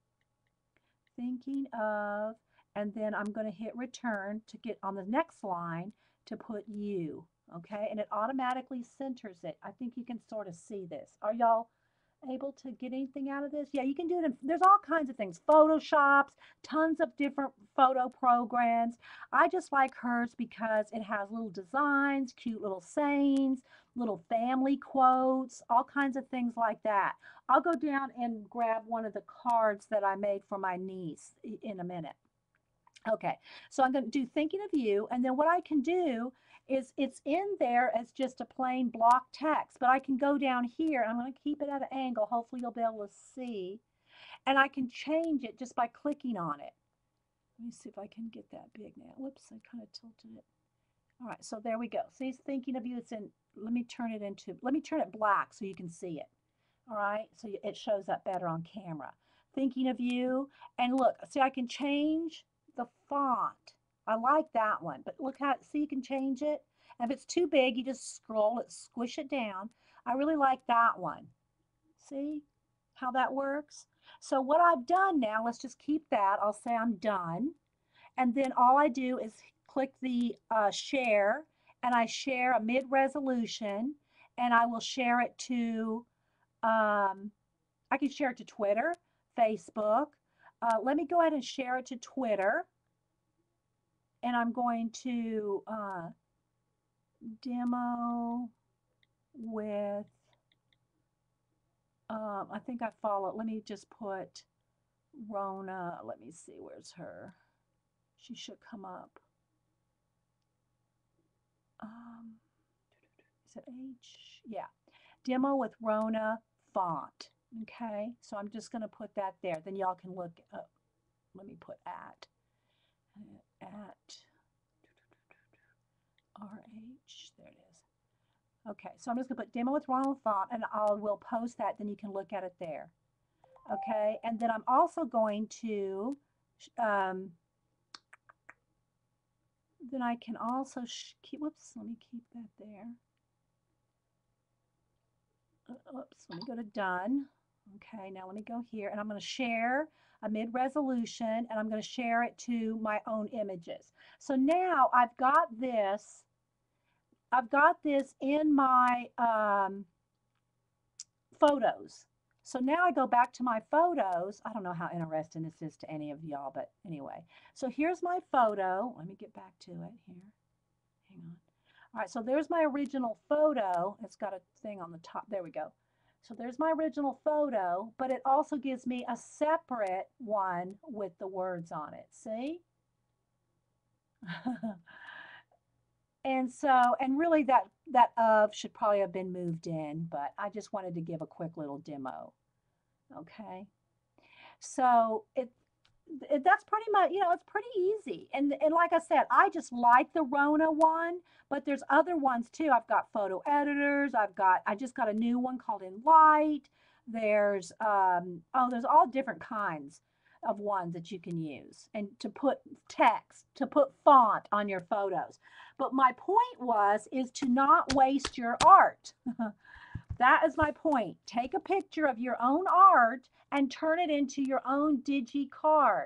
thinking of, and then I'm going to hit return to get on the next line to put you. Okay, and it automatically centers it. I think you can sort of see this. Are y'all able to get anything out of this? Yeah, you can do it. In, there's all kinds of things. Photoshops, tons of different photo programs. I just like hers because it has little designs, cute little sayings, little family quotes, all kinds of things like that. I'll go down and grab one of the cards that I made for my niece in a minute. Okay, so I'm going to do thinking of you, and then what I can do is it's in there as just a plain block text, but I can go down here. I'm going to keep it at an angle. Hopefully you'll be able to see, and I can change it just by clicking on it. Let me see if I can get that big now. Whoops, I kind of tilted it. All right, so there we go. See, it's thinking of you. It's in, let me turn it into, let me turn it black so you can see it. All right, so it shows up better on camera. Thinking of you, and look, see, I can change the font. I like that one, but look how, see, you can change it. And if it's too big, you just scroll it, squish it down. I really like that one. See how that works? So what I've done now, let's just keep that. I'll say I'm done. And then all I do is click the uh, share, and I share a mid-resolution, and I will share it to, um, I can share it to Twitter, Facebook. Uh, let me go ahead and share it to Twitter. And I'm going to uh, demo with, um, I think I follow, let me just put Rona, let me see, where's her? She should come up. um, is it H? Yeah. Demo with Rona font. Okay. So I'm just going to put that there. Then y'all can look up. Let me put at. At R H. There it is. Okay. So I'm just going to put demo with Rona font and I will post that. Then you can look at it there. Okay. And then I'm also going to, um, then I can also keep, whoops, let me keep that there. Oops, let me go to done. Okay, now let me go here and I'm going to share a mid-resolution and I'm going to share it to my own images. So now I've got this, I've got this in my um, photos. So now I go back to my photos. I don't know how interesting this is to any of y'all, but anyway. So here's my photo. Let me get back to it here. Hang on. All right, so there's my original photo. It's got a thing on the top. There we go. So there's my original photo, but it also gives me a separate one with the words on it. See? And so, and really that, that of should probably have been moved in, but I just wanted to give a quick little demo. Okay. So it, it that's pretty much, you know, it's pretty easy. And, and like I said, I just like the Rona one, but there's other ones too. I've got photo editors. I've got, I just got a new one called Enlight. There's, um, oh, there's all different kinds of ones that you can use and to put text, to put font on your photos. But my point was, is to not waste your art. That is my point. Take a picture of your own art and turn it into your own digi card.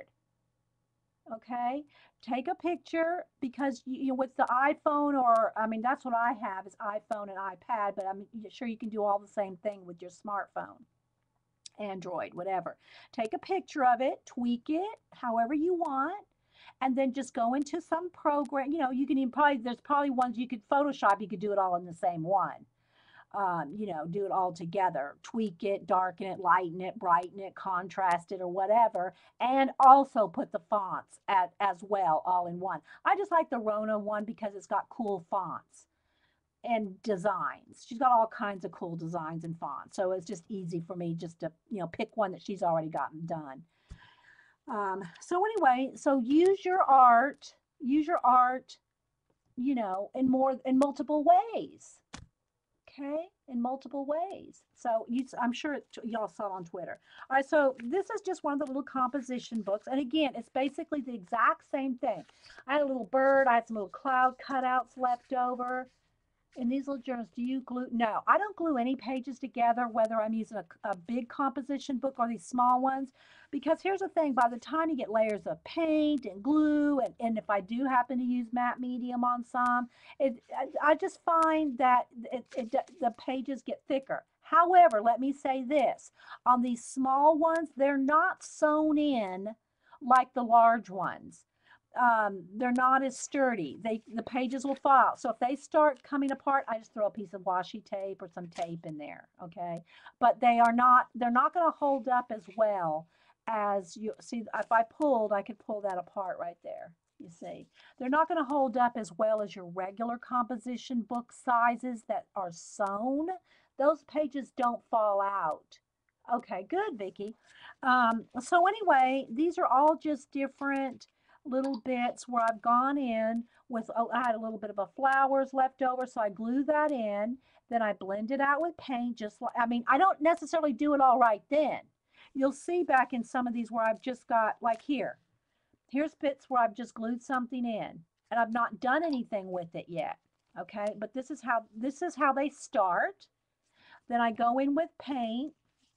Okay? Take a picture because you know, with the iPhone or, I mean, that's what I have is iPhone and iPad, but I'm sure you can do all the same thing with your smartphone. Android, whatever. Take a picture of it, tweak it however you want, and then just go into some program. You know, you can even probably, there's probably ones you could Photoshop, you could do it all in the same one. Um, you know, do it all together, tweak it, darken it, lighten it, brighten it, contrast it, or whatever, and also put the fonts at, as well, all in one. I just like the Rona one because it's got cool fonts and designs. She's got all kinds of cool designs and fonts. So it's just easy for me just to, you know, pick one that she's already gotten done. Um, so anyway, so use your art, use your art, you know, in more, in multiple ways. Okay, in multiple ways. So you, I'm sure y'all saw on Twitter. All right, so this is just one of the little composition books. And again, it's basically the exact same thing. I had a little bird. I had some little cloud cutouts left over. In these little journals, do you glue? No, I don't glue any pages together, whether I'm using a, a big composition book or these small ones. Because here's the thing, by the time you get layers of paint and glue, and, and if I do happen to use matte medium on some, it, I, I just find that it, it, the pages get thicker. However, let me say this, on these small ones, they're not sewn in like the large ones. Um, they're not as sturdy. They the pages will fall out. So if they start coming apart, I just throw a piece of washi tape or some tape in there. Okay, but they are not. They're not going to hold up as well as you see. If I pulled, I could pull that apart right there. You see, they're not going to hold up as well as your regular composition book sizes that are sewn. Those pages don't fall out. Okay, good, Vicki. Um, so anyway, these are all just different little bits where I've gone in with, oh, I had a little bit of a flowers left over, so I glue that in. Then I blend it out with paint, just like, I mean, I don't necessarily do it all right then. You'll see back in some of these where I've just got, like here, here's bits where I've just glued something in, and I've not done anything with it yet. Okay, but this is how, this is how they start. Then I go in with paint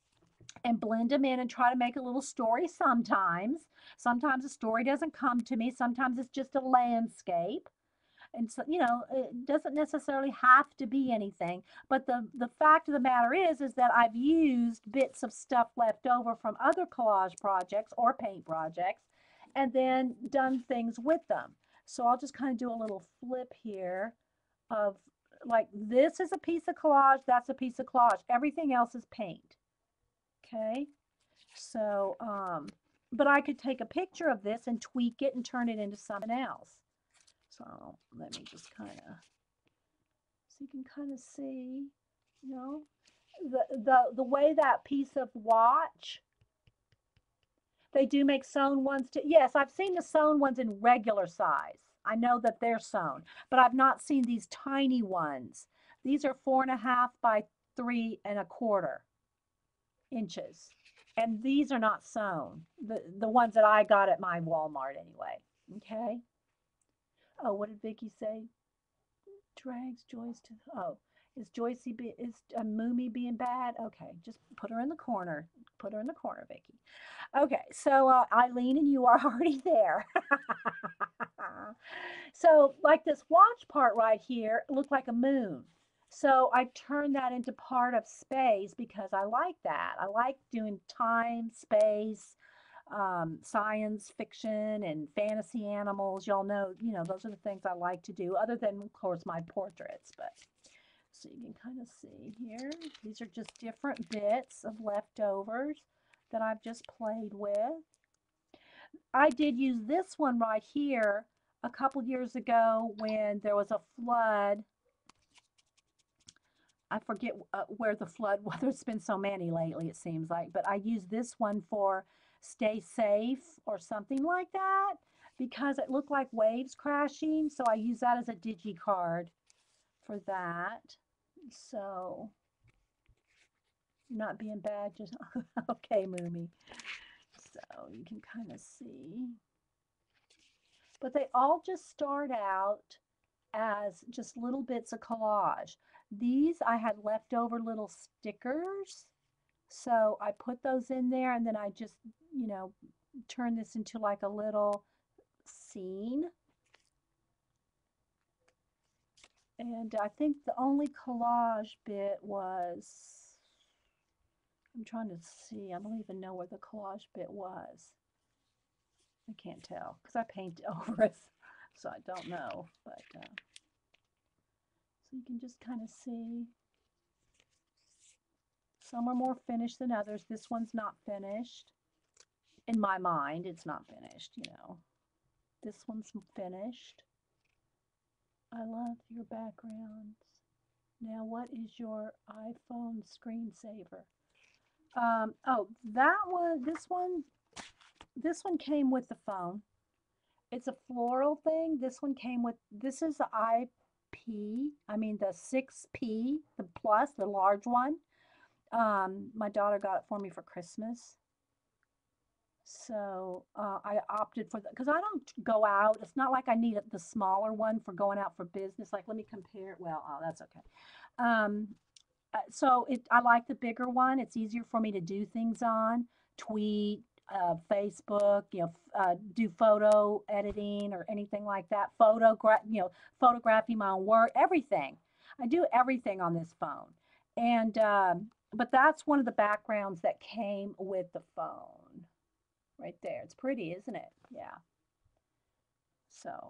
and blend them in and try to make a little story sometimes. Sometimes a story doesn't come to me. Sometimes it's just a landscape. And so, you know, it doesn't necessarily have to be anything. But the, the fact of the matter is, is that I've used bits of stuff left over from other collage projects or paint projects and then done things with them. So I'll just kind of do a little flip here of like, this is a piece of collage, that's a piece of collage. Everything else is paint. Okay, so, um, but I could take a picture of this and tweak it and turn it into something else. So let me just kind of So you can kind of see, you know, the, the, the way that piece of watch, they do make sewn ones too. Yes, I've seen the sewn ones in regular size. I know that they're sewn, but I've not seen these tiny ones. These are four and a half by three and a quarter inches. And these are not sewn. The the ones that I got at my Walmart anyway. Okay. Oh, what did Vicky say? Drags Joyce to oh. Is Joycey be is uh, Moomy being bad? Okay, just put her in the corner. Put her in the corner, Vicky. Okay, so uh, Eileen and you are already there. So like this watch part right here looked like a moon. So I turned that into part of space because I like that. I like doing time, space, um, science fiction, and fantasy animals. Y'all know, you know, those are the things I like to do, other than, of course, my portraits. But so you can kind of see here, these are just different bits of leftovers that I've just played with. I did use this one right here a couple years ago when there was a flood. I forget uh, where the flood was. There's been so many lately, it seems like. But I used this one for stay safe or something like that because it looked like waves crashing. So I use that as a digi card for that. So not being bad, just okay, Moomy. So you can kind of see. But they all just start out as just little bits of collage. These I had leftover little stickers, so I put those in there and then I just, you know, turn this into like a little scene. And I think the only collage bit was, I'm trying to see, I don't even know where the collage bit was. I can't tell because I paint over it, so I don't know. But uh, so you can just kind of see. Some are more finished than others. This one's not finished. In my mind, it's not finished, you know. This one's finished. I love your backgrounds. Now, what is your iPhone screensaver? Um, oh, that one, this one, this one came with the phone. It's a floral thing. This one came with, this is the I P, I mean the six P, the plus, the large one. Um, my daughter got it for me for Christmas. So uh, I opted for the, because I don't go out. It's not like I need the smaller one for going out for business. Like, let me compare it. Well, oh, that's okay. Um, uh, so it, I like the bigger one. It's easier for me to do things on, tweet, uh, Facebook, you know, uh, do photo editing or anything like that. Photograph, you know, photographing my own work, everything. I do everything on this phone. And, um, but that's one of the backgrounds that came with the phone right there. It's pretty, isn't it? Yeah. So,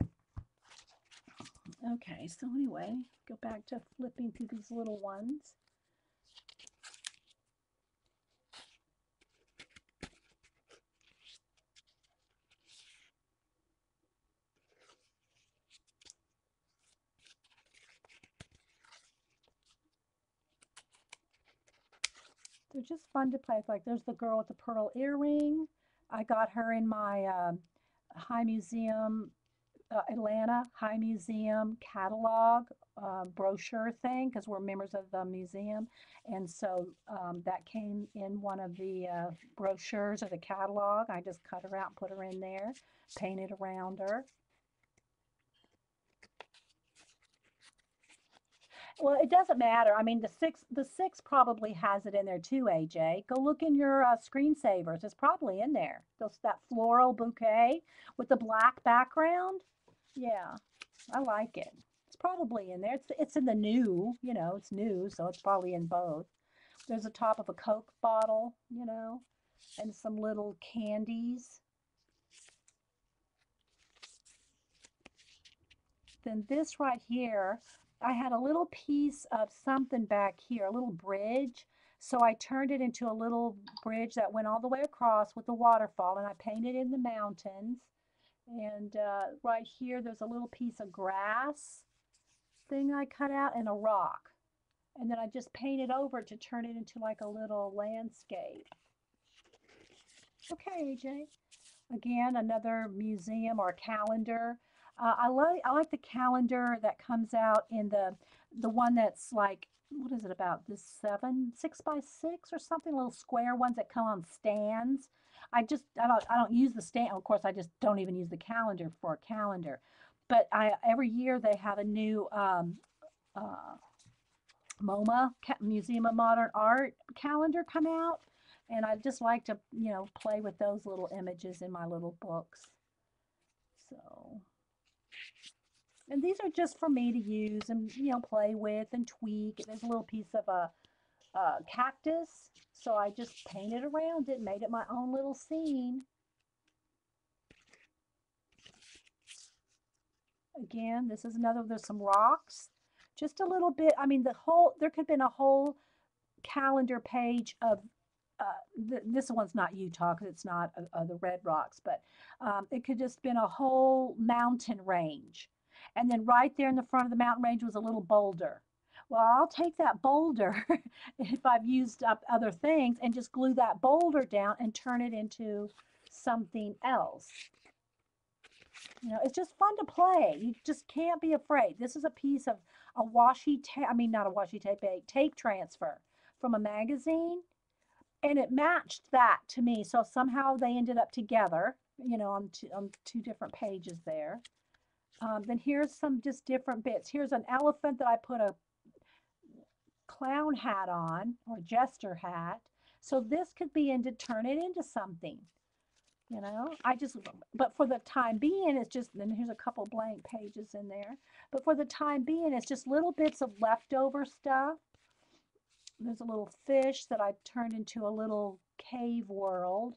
okay. So anyway, go back to flipping through these little ones. They're just fun to play with. Like there's the girl with the pearl earring. I got her in my um, High Museum, uh, Atlanta High Museum catalog uh, brochure thing because we're members of the museum. And so um, that came in one of the uh, brochures of the catalog. I just cut her out and put her in there, painted around her. Well, it doesn't matter. I mean, the six the six probably has it in there too, A J. Go look in your uh, screensavers. It's probably in there. Those that floral bouquet with the black background. Yeah, I like it. It's probably in there. It's it's in the new, you know, it's new, so it's probably in both. There's a top of a Coke bottle, you know, and some little candies. Then this right here, I had a little piece of something back here, a little bridge. So I turned it into a little bridge that went all the way across with the waterfall, and I painted in the mountains. And uh, right here, there's a little piece of grass thing I cut out and a rock. And then I just painted over it to turn it into like a little landscape. Okay, A J. Again, another museum or calendar. Uh, I like I like the calendar that comes out in the the one that's like, what is it, about this seven six by six or something, little square ones that come on stands. I just I don't I don't use the stand. Of course, I just don't even use the calendar for a calendar. But I every year they have a new um, uh, MoMA, Museum of Modern Art calendar come out, and I just like to, you know, play with those little images in my little books. So, and these are just for me to use and, you know, play with and tweak. There's a little piece of a, a cactus, so I just painted around it, made it my own little scene. Again, this is another, there's some rocks, just a little bit. I mean, the whole, there could have been a whole calendar page of, uh, th this one's not Utah because it's not uh, uh, the Red Rocks, but um, it could just been a whole mountain range. And then right there in the front of the mountain range was a little boulder. Well, I'll take that boulder if I've used up other things and just glue that boulder down and turn it into something else. You know, it's just fun to play. You just can't be afraid. This is a piece of a washi tape, I mean, not a washi tape, a tape transfer from a magazine. And it matched that to me. So somehow they ended up together, you know, on two, on two different pages there. Um, then here's some just different bits. Here's an elephant that I put a clown hat on, or jester hat. So this could be into, turn it into something. You know, I just, but for the time being, it's just, then here's a couple blank pages in there. But for the time being, it's just little bits of leftover stuff. There's a little fish that I turned into a little cave world.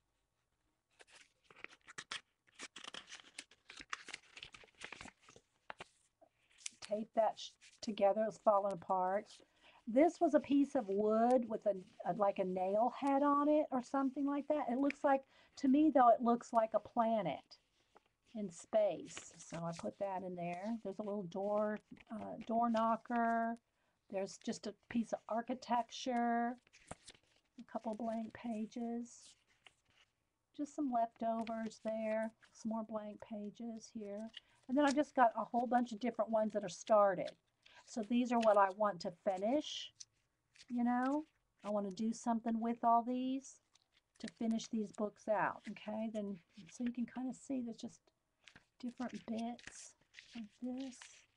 Tape that together, it's falling apart. This was a piece of wood with a, a like a nail head on it or something like that. It looks like, to me though, it looks like a planet in space. So I put that in there. There's a little door, uh, door knocker. There's just a piece of architecture, a couple blank pages, just some leftovers there, some more blank pages here. And then I just got a whole bunch of different ones that are started. So these are what I want to finish, you know. I want to do something with all these to finish these books out, okay? Then, so you can kind of see there's just different bits of this.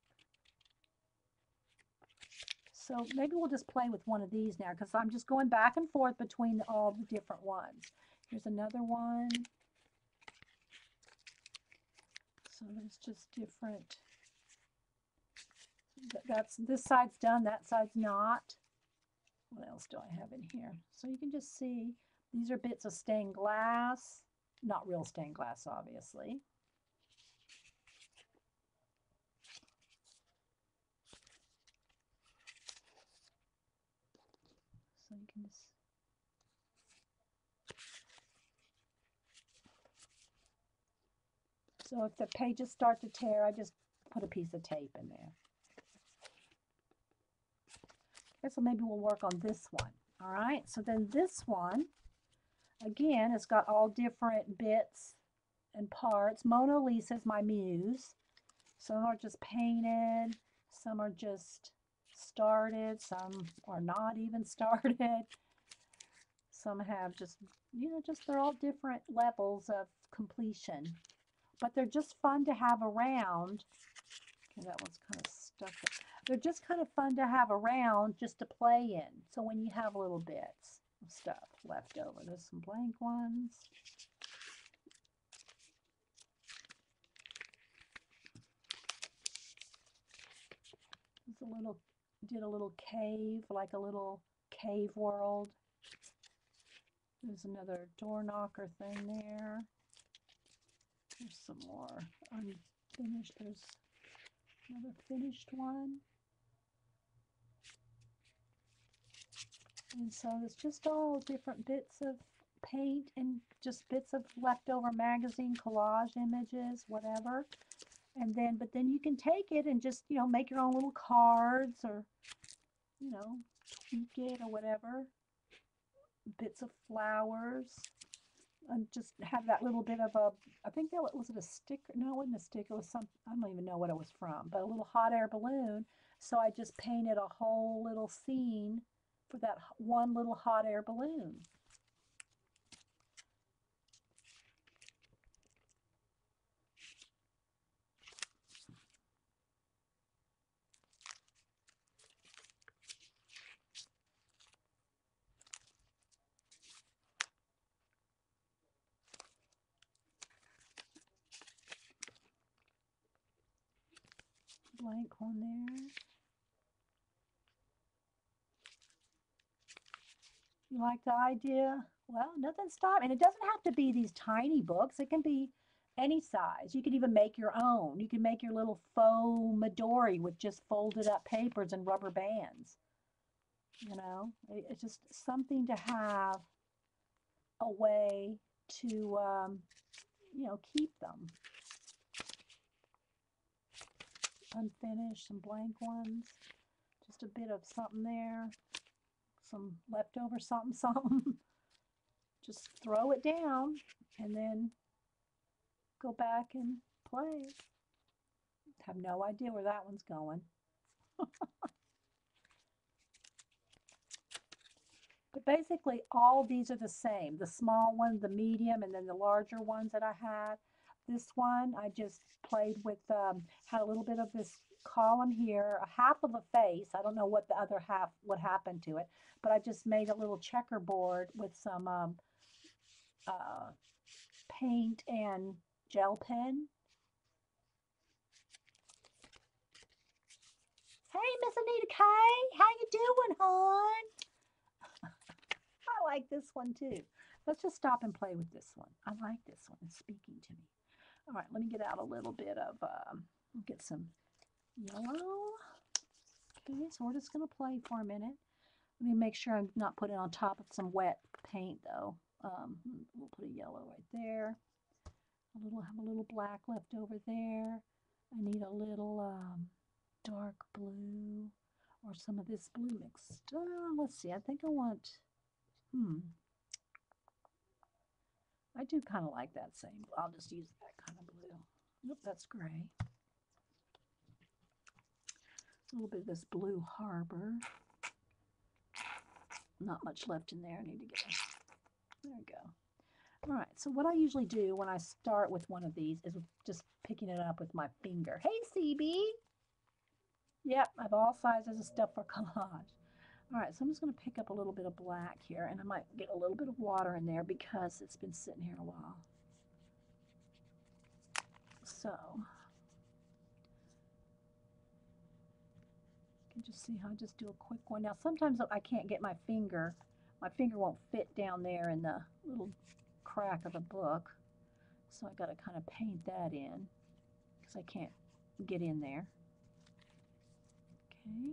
So maybe we'll just play with one of these now, because I'm just going back and forth between all the different ones. Here's another one. So there's just different. That's, this side's done, that side's not. What else do I have in here? So you can just see these are bits of stained glass, not real stained glass, obviously. So you can just, so if the pages start to tear, I just put a piece of tape in there. Okay, so maybe we'll work on this one. All right, so then this one, again, it's got all different bits and parts. Mona Lisa is my muse. Some are just painted, some are just started, some are not even started. Some have just, you know, just they're all different levels of completion. But they're just fun to have around. Okay, that one's kind of stuck. They're just kind of fun to have around just to play in. So when you have little bits of stuff left over, there's some blank ones. There's a little, did a little cave, like a little cave world. There's another door knocker thing there. There's some more unfinished. There's another finished one. And so it's just all different bits of paint and just bits of leftover magazine collage images, whatever. And then, but then you can take it and just, you know, make your own little cards or, you know, tweak it or whatever. Bits of flowers. And just have that little bit of a, I think that was it a sticker? No, it wasn't a sticker. It was some, I don't even know what it was from, but a little hot air balloon. So I just painted a whole little scene for that one little hot air balloon. Blank one there. You like the idea? Well, nothing stop. And it doesn't have to be these tiny books. It can be any size. You can even make your own. You can make your little faux Midori with just folded up papers and rubber bands. You know, it's just something to have a way to, um, you know, keep them unfinished, some blank ones, just a bit of something there, some leftover something, something. Just throw it down and then go back and play. Have no idea where that one's going. But basically all these are the same. The small one, the medium, and then the larger ones that I had. This one I just played with, um, had a little bit of this column here, a half of a face. I don't know what the other half, what happened to it, but I just made a little checkerboard with some um, uh, paint and gel pen. Hey, Miss Anita Kay, how you doing, hon? I like this one too. Let's just stop and play with this one. I like this one. It's speaking to me. All right, let me get out a little bit of, um, get some yellow. Okay, so we're just going to play for a minute. Let me make sure I'm not putting it on top of some wet paint though. Um, we'll put a yellow right there. A little, have a little black left over there. I need a little um, dark blue or some of this blue mixed. Uh, let's see, I think I want, hmm. I do kind of like that same. I'll just use that kind of blue. Nope, that's gray. A little bit of this Blue Harbor. Not much left in there. I need to get it. There we go. All right, so what I usually do when I start with one of these is just picking it up with my finger. Hey, C B. Yep, I have all sizes of stuff for collage. All right, so I'm just going to pick up a little bit of black here, and I might get a little bit of water in there because it's been sitting here a while. So, you can just see how I just do a quick one. Now, sometimes I can't get my finger. My finger won't fit down there in the little crack of the book. So I got to kind of paint that in because I can't get in there. Okay.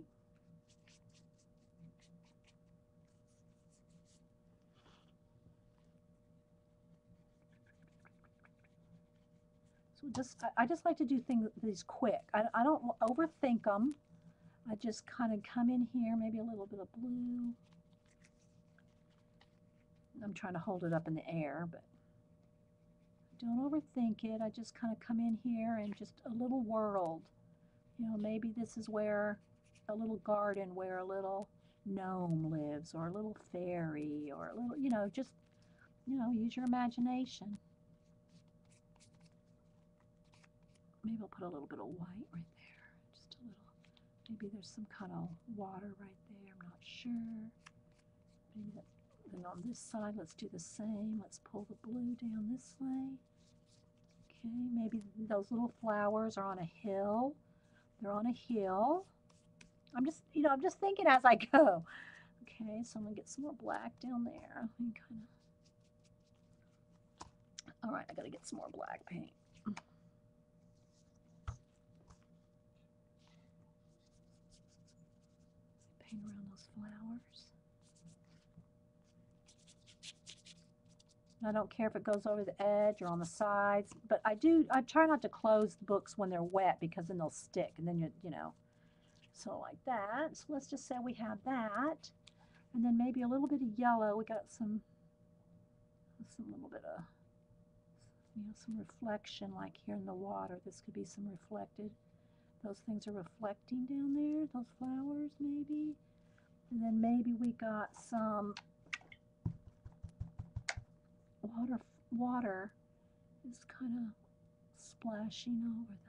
So just, I, I just like to do things these quick. I, I don't overthink them. I just kind of come in here, maybe a little bit of blue. I'm trying to hold it up in the air, but don't overthink it. I just kind of come in here and just a little world. You know, maybe this is where a little garden where a little gnome lives, or a little fairy, or a little, you know, just, you know, use your imagination. Maybe I'll put a little bit of white right there. Just a little. Maybe there's some kind of water right there. I'm not sure. Maybe that. Then on this side, let's do the same. Let's pull the blue down this way. Okay, maybe those little flowers are on a hill. They're on a hill. I'm just, you know, I'm just thinking as I go. Okay, so I'm gonna get some more black down there. Kind of. All right, I gotta get some more black paint. Paint around those flowers. I don't care if it goes over the edge or on the sides, but I do, I try not to close the books when they're wet because then they'll stick and then you, you know, so like that. So let's just say we have that. And then maybe a little bit of yellow. We got some, some little bit of, you know, some reflection like here in the water. This could be some reflected. Those things are reflecting down there, those flowers maybe. And then maybe we got some water, water is kind of splashing over them.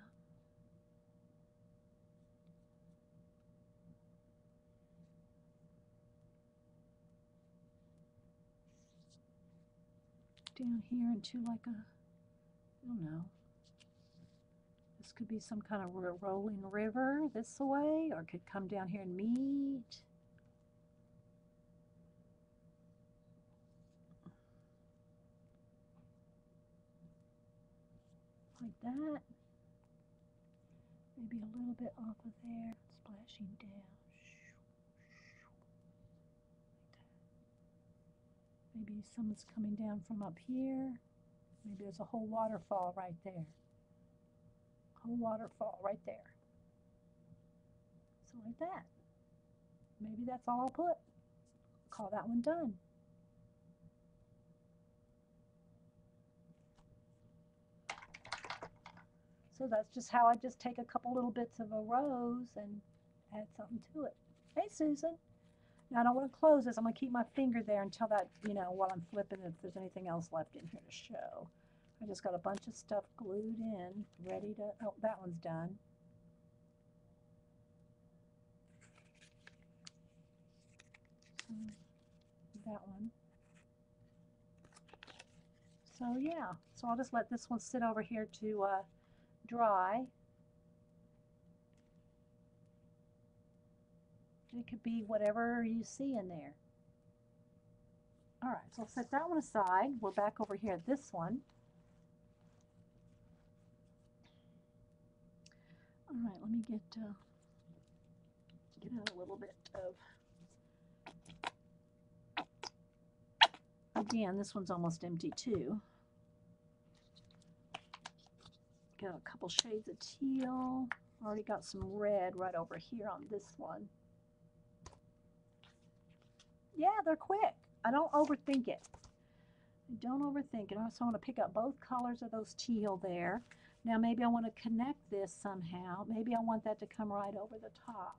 Down here into like a, I don't know, this could be some kind of rolling river this way, or it could come down here and meet. Like that. Maybe a little bit off of there, splashing down. Maybe someone's coming down from up here. Maybe there's a whole waterfall right there. Whole waterfall right there. So like that. Maybe that's all I'll put. Call that one done. So that's just how I just take a couple little bits of a rose and add something to it. Hey, Susan. Now I don't want to close this. I'm going to keep my finger there until that, you know, while I'm flipping if there's anything else left in here to show. I just got a bunch of stuff glued in, ready to, oh, that one's done. That one. So yeah, so I'll just let this one sit over here to uh, dry. It could be whatever you see in there. All right, so I'll set that one aside. We're back over here at this one. All right, let me get uh, get out a little bit of. Again, this one's almost empty too. Got a couple shades of teal. Already got some red right over here on this one. Yeah, they're quick. I don't overthink it. I don't overthink it. I also want to pick up both colors of those teal there. Now maybe I want to connect this somehow. Maybe I want that to come right over the top.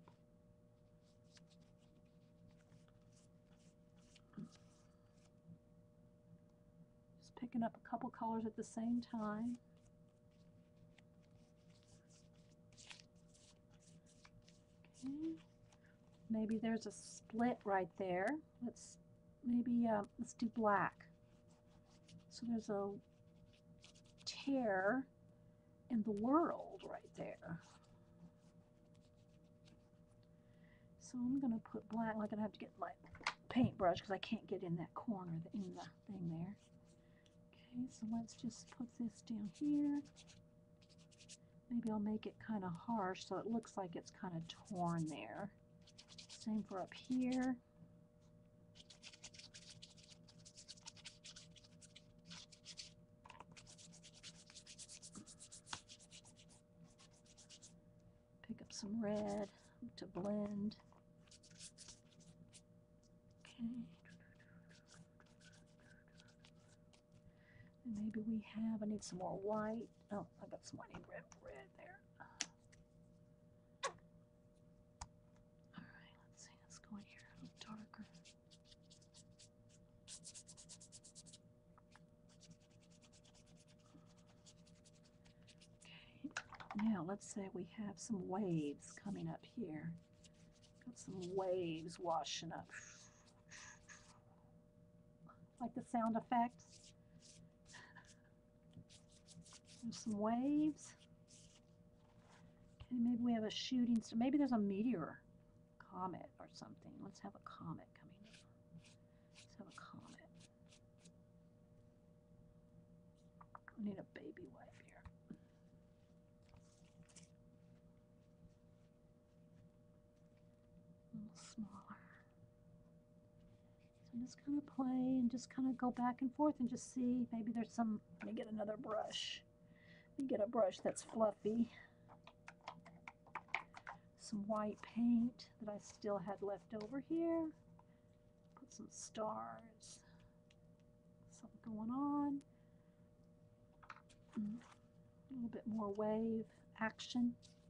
Just picking up a couple colors at the same time. Okay. Maybe there's a split right there. Let's maybe uh, let's do black. So there's a tear in the world right there. So I'm going to put black. I'm going to have to get my paintbrush because I can't get in that corner in the thing there. Okay, so let's just put this down here. Maybe I'll make it kind of harsh so it looks like it's kind of torn there. Same for up here. Pick up some red to blend. Okay. And maybe we have, I need some more white. Oh, I got some white red, red there. All right, let's see, let's go in here a little darker. Okay, now let's say we have some waves coming up here. Got some waves washing up. Like the sound effects. There's some waves. Okay, maybe we have a shooting, so maybe there's a meteor, comet or something. Let's have a comet coming in. Let's have a comet. I need a baby wipe here. A little smaller. So just kind of play and just kind of go back and forth and just see. Maybe there's some, let me get another brush. Let me get a brush that's fluffy. Some white paint that I still had left over here. Put some stars. Something going on. A little bit more wave action.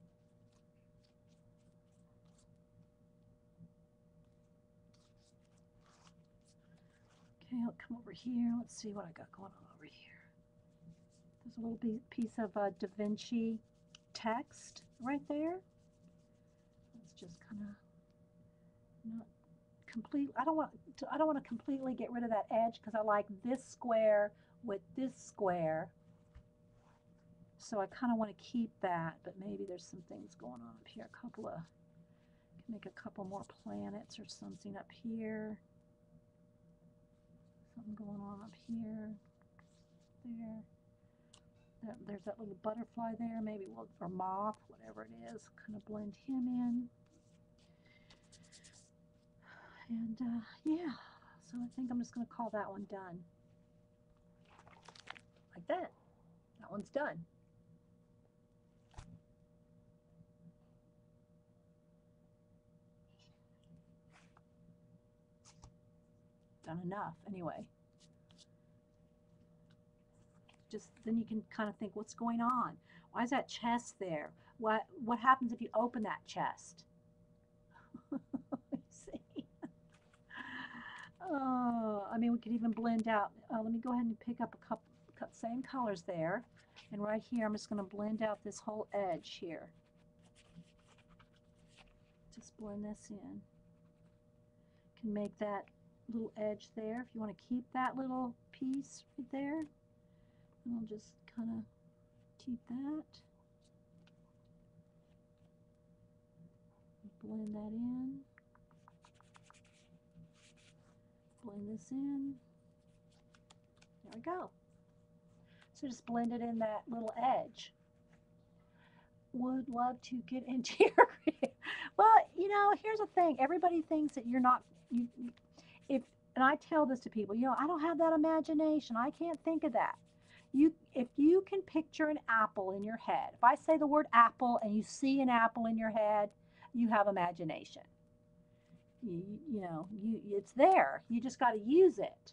Okay, I'll come over here. Let's see what I got going on over here. There's a little piece of uh, Da Vinci text right there. Let's just kind of not complete. I don't want to. I don't want to completely get rid of that edge because I like this square with this square. So I kind of want to keep that, but maybe there's some things going on up here. A couple of, can make a couple more planets or something up here. Something going on up here, there. That, there's that little butterfly there, maybe we'll, or moth, whatever it is. Kind of blend him in. And uh, yeah, so I think I'm just going to call that one done. Like that. That one's done. Done enough anyway. Just then you can kind of think, what's going on? Why is that chest there? What what happens if you open that chest? See? Oh, I mean, we could even blend out. Uh, let me go ahead and pick up a couple, same colors there, and right here I'm just going to blend out this whole edge here. Just blend this in. Can make that little edge there if you want to keep that little piece right there. And I'll just kind of keep that. Blend that in. Blend this in. There we go. So just blend it in that little edge. Would love to get into your well, you know, here's the thing. Everybody thinks that you're not you if and I tell this to people, you know, I don't have that imagination. I can't think of that. You, if you can picture an apple in your head, if I say the word apple and you see an apple in your head, you have imagination. You, you know, you, it's there. You just got to use it.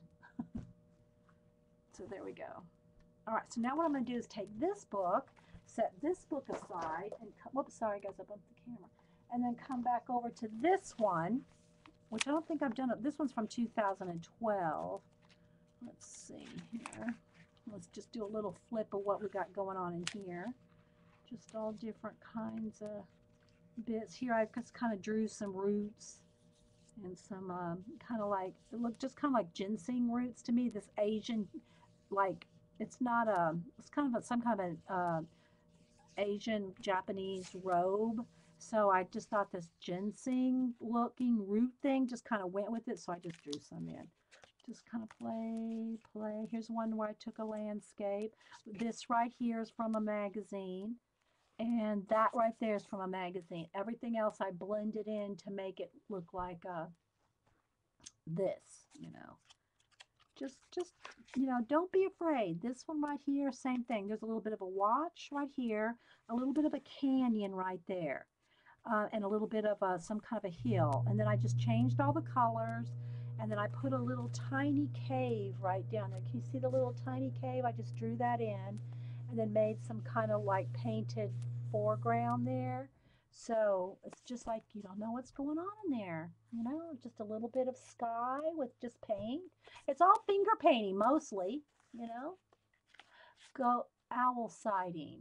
So there we go. All right, so now what I'm going to do is take this book, set this book aside, and whoops, sorry guys, I bumped the camera, and then come back over to this one, which I don't think I've done it. This one's from two thousand twelve. Let's see here. Let's just do a little flip of what we got going on in here. Just all different kinds of bits. Here I just kind of drew some roots and some um, kind of like, it looked just kind of like ginseng roots to me. This Asian, like, it's not a, it's kind of a, some kind of a uh, Asian Japanese robe. So I just thought this ginseng looking root thing just kind of went with it. So I just drew some in. Just kind of play, play. Here's one where I took a landscape. This right here is from a magazine. And that right there is from a magazine. Everything else I blended in to make it look like uh, this, you know. Just, just, you know, don't be afraid. This one right here, same thing. There's a little bit of a watch right here. A little bit of a canyon right there. Uh, and a little bit of a, some kind of a hill. And then I just changed all the colors. And then I put a little tiny cave right down there. Can you see the little tiny cave? I just drew that in and then made some kind of like painted foreground there. So it's just like you don't know what's going on in there. You know, just a little bit of sky with just paint. It's all finger painting mostly, you know. Go owl sighting.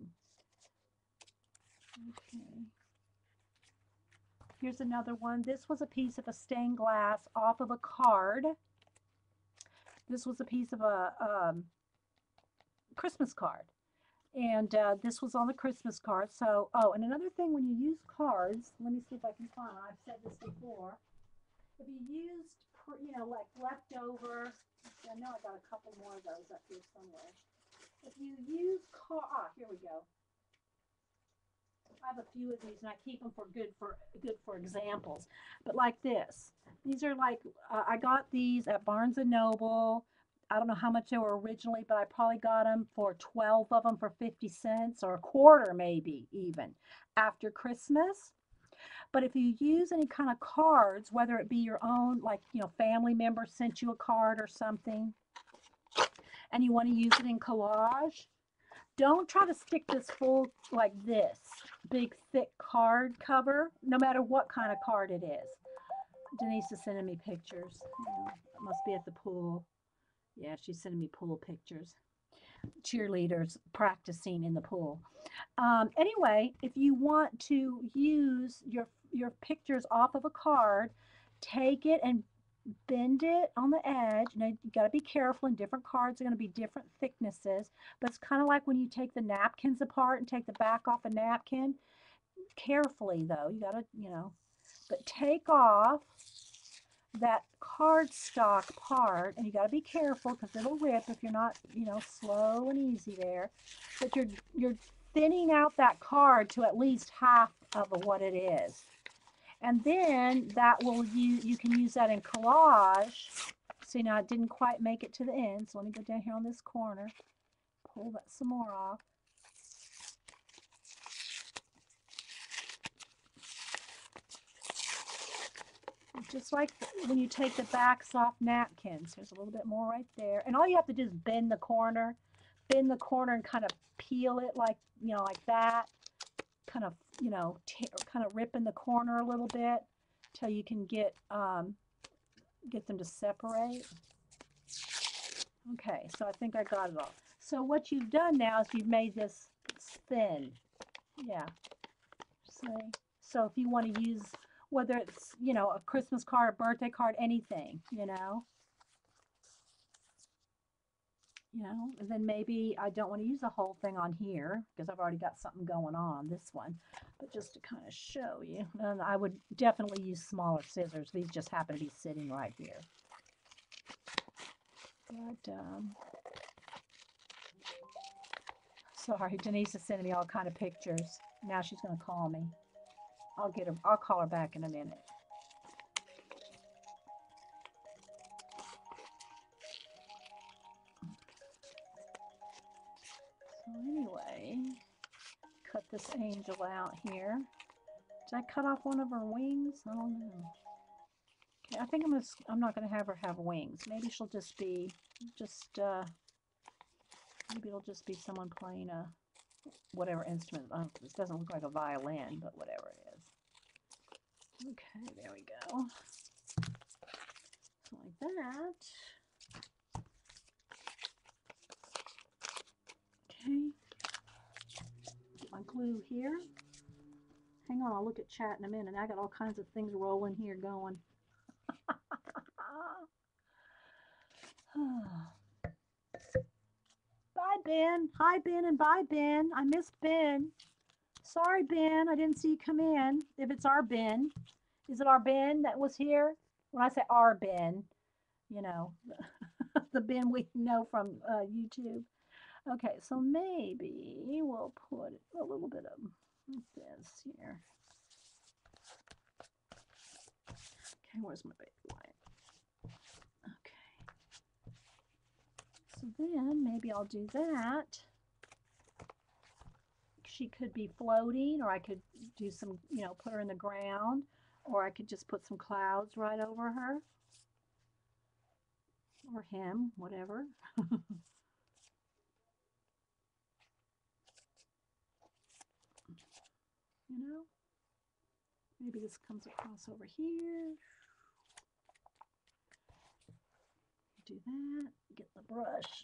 Okay. Here's another one. This was a piece of a stained glass off of a card. This was a piece of a um, Christmas card. And uh, this was on the Christmas card. So, oh, and another thing when you use cards, let me see if I can find it. I've said this before. If you used, you know, like leftover, I know I got a couple more of those up here somewhere. If you use card, ah, here we go. I have a few of these, and I keep them for good for good for examples. But like this, these are like uh, I got these at Barnes and Noble. I don't know how much they were originally, but I probably got them for twelve of them for fifty cents or a quarter, maybe even after Christmas. But if you use any kind of cards, whether it be your own, like, you know, family member sent you a card or something, and you want to use it in collage, don't try to stick this full like this big thick card cover, no matter what kind of card it is. Denise is sending me pictures. Yeah, it must be at the pool. Yeah, she's sending me pool pictures. Cheerleaders practicing in the pool. Um, anyway, if you want to use your your pictures off of a card, take it and bend it on the edge. You know, you got to be careful, and different cards are going to be different thicknesses. But it's kind of like when you take the napkins apart and take the back off a napkin. Carefully, though, you got to, you know, but take off that cardstock part, and you got to be careful because it'll rip if you're not, you know, slow and easy there. But you're you're thinning out that card to at least half of what it is. And then that will you you can use that in collage. See, now it didn't quite make it to the end, so let me go down here on this corner, pull that some more off. Just like when you take the backs off napkins, there's a little bit more right there. And all you have to do is bend the corner, bend the corner and kind of peel it like, you know, like that. Kind of, you know, kind of rip in the corner a little bit till you can get um, get them to separate. Okay, so I think I got it all. So what you've done now is you've made this thin. Yeah. See? So if you want to use, whether it's, you know, a Christmas card, a birthday card, anything, you know. You know, and then maybe I don't want to use the whole thing on here because I've already got something going on this one, but just to kind of show you, and I would definitely use smaller scissors. These just happen to be sitting right here. But, um, sorry, Denise is sending me all kind of pictures. Now she's going to call me. I'll get her, I'll call her back in a minute. So anyway, cut this angel out here. Did I cut off one of her wings? I don't know. Okay, I think I'm gonna, I'm not gonna have her have wings. Maybe she'll just be, just, uh, maybe it'll just be someone playing a, whatever instrument. Oh, this doesn't look like a violin, but whatever it is. Okay, there we go. So like that. Okay. Get my glue here. Hang on, I'll look at chat in a minute. I got all kinds of things rolling here going. Bye, Ben. Hi, Ben, and bye, Ben. I missed Ben. Sorry, Ben. I didn't see you come in. If it's our Ben. Is it our Ben that was here? When I say our Ben, you know, the Ben we know from uh, YouTube. Okay, so maybe we'll put a little bit of this here. Okay, where's my baby white? Okay. So then maybe I'll do that. She could be floating, or I could do some, you know, put her in the ground, or I could just put some clouds right over her. Or him, whatever. You know? Maybe this comes across over here. Do that. Get the brush.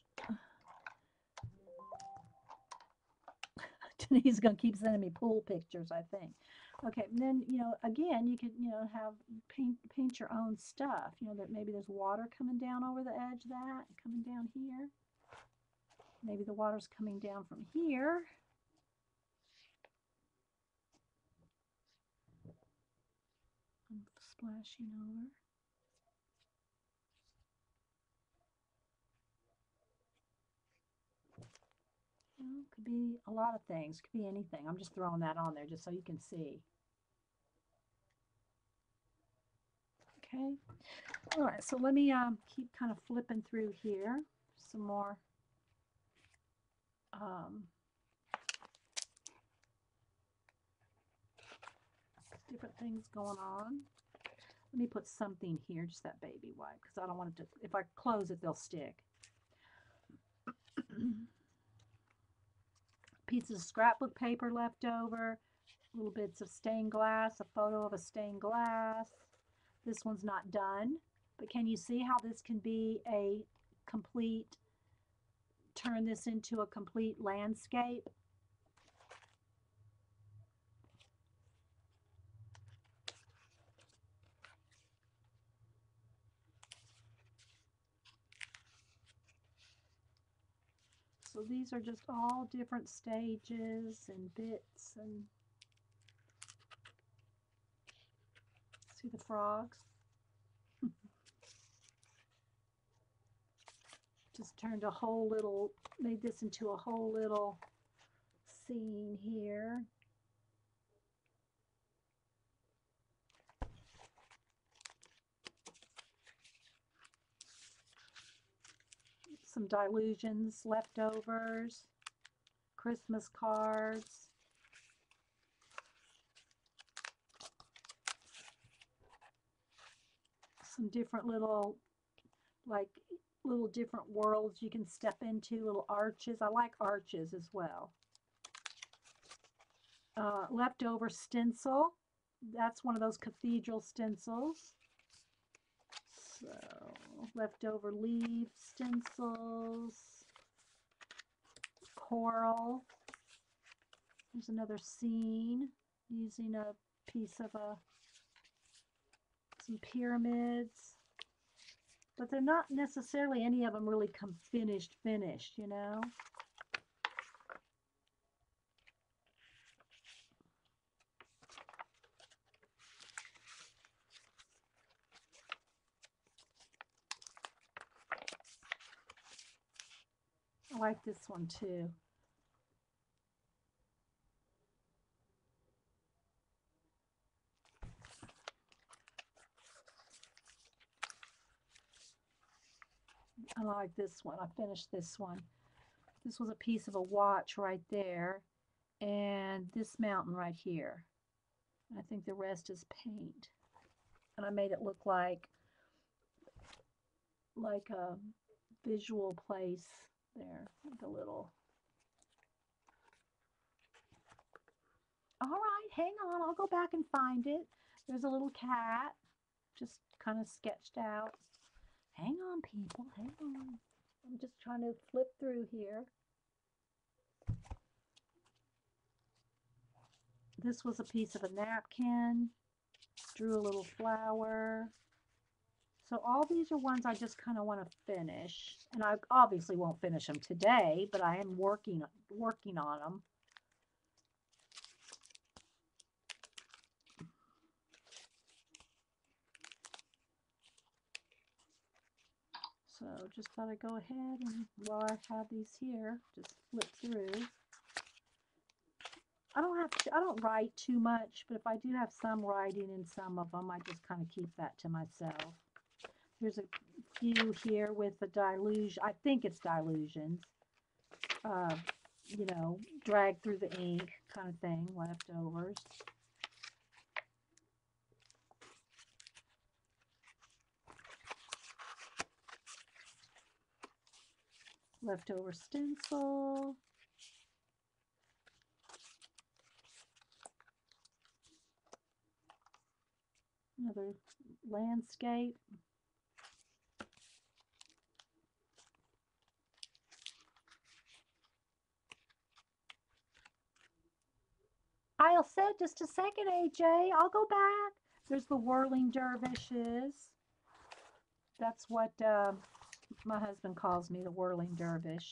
Denise is going to keep sending me pool pictures, I think. Okay, and then, you know, again, you could, you know, have paint paint your own stuff. You know, that maybe there's water coming down over the edge of that, coming down here. Maybe the water's coming down from here. I'm splashing over. Could be a lot of things. Could be anything. I'm just throwing that on there just so you can see. Okay. All right. So let me um, keep kind of flipping through here. Some more. Um, different things going on. Let me put something here, just that baby wipe, because I don't want it to, if I close it, they'll stick. Pieces of scrapbook paper left over, little bits of stained glass, a photo of a stained glass. This one's not done, but can you see how this can be a complete, turn this into a complete landscape? So these are just all different stages and bits, and see the frogs? Just turned a whole little, made this into a whole little scene here. Some Dylusions, leftovers, Christmas cards. Some different little, like, little different worlds you can step into, little arches. I like arches as well. Uh, leftover stencil. That's one of those cathedral stencils. So, leftover leaf stencils. Coral. There's another scene using a piece of a, some pyramids. But they're not necessarily, any of them really come finished, finished, you know? I like this one too. I like this one. I finished this one. This was a piece of a watch right there, and this mountain right here. I think the rest is paint. And I made it look like like a visual place there, the little. All right, hang on. I'll go back and find it. There's a little cat, just kind of sketched out. Hang on, people. Hang on. I'm just trying to flip through here. This was a piece of a napkin. Drew a little flower. So all these are ones I just kind of want to finish. And I obviously won't finish them today, but I am working working on them. So just thought I'd go ahead and while I have these here, just flip through. I don't have to, I don't write too much, but if I do have some writing in some of them, I just kind of keep that to myself. There's a few here with the Dylusion. I think it's Dylusions. Uh, you know, drag through the ink kind of thing, leftovers. Leftover stencil. Another landscape. I'll said just a second, A J. I'll go back. There's the whirling dervishes. That's what uh, my husband calls me, the whirling dervish.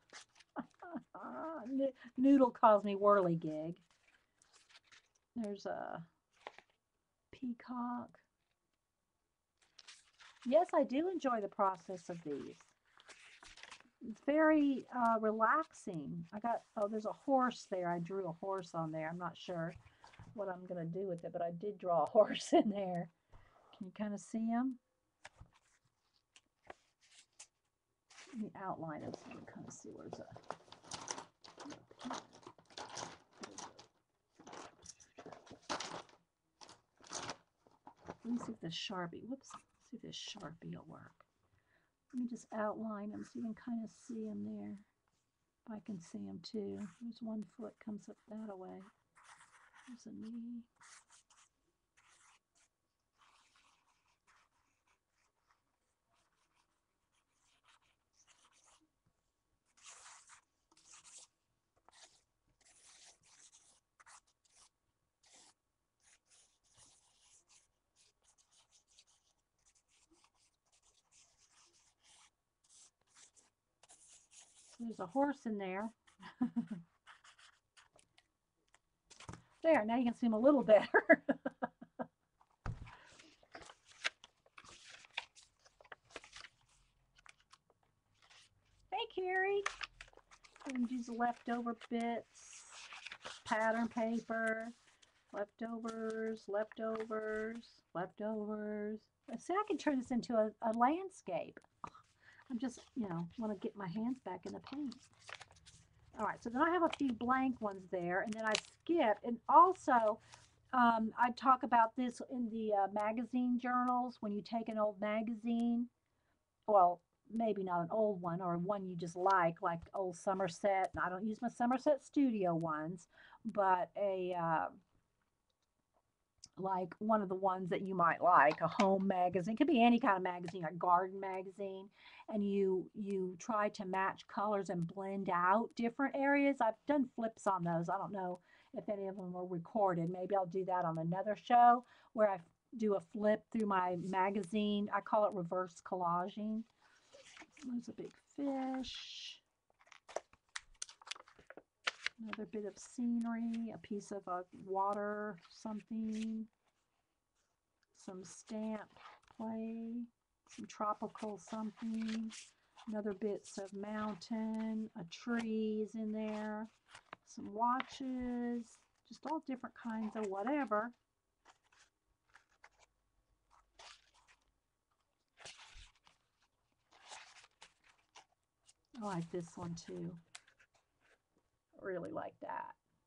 Noodle calls me whirligig. There's a peacock. Yes, I do enjoy the process of these. It's very uh, relaxing. I got, oh, there's a horse there. I drew a horse on there. I'm not sure what I'm going to do with it, but I did draw a horse in there. Can you kind of see him? The outline of, so you can kind of see where's that. Let me see if this Sharpie, whoops, see if this Sharpie will work. Let me just outline them so you can kind of see them there. If I can see them too. There's one foot comes up that way. There's a knee. There's a horse in there. There, now you can see him a little better. Hey, Carrie. And use leftover bits, pattern paper, leftovers, leftovers, leftovers. See, I can turn this into a, a landscape. I'm just, you know, want to get my hands back in the paint. All right, so then I have a few blank ones there, and then I skip. And also, um, I talk about this in the uh, magazine journals. When you take an old magazine, well, maybe not an old one or one you just like, like old Somerset. And I don't use my Somerset Studio ones, but a uh, like one of the ones that you might like, a home magazine, could be any kind of magazine, a garden magazine, and you you try to match colors and blend out different areas. I've done flips on those. I don't know if any of them were recorded. Maybe I'll do that on another show where I do a flip through my magazine. I call it reverse collaging. There's a big fish. Another bit of scenery, a piece of a water something, some stamp play, some tropical something, another bits of mountain, a tree is in there, some watches, just all different kinds of whatever. I like this one too. I really like that.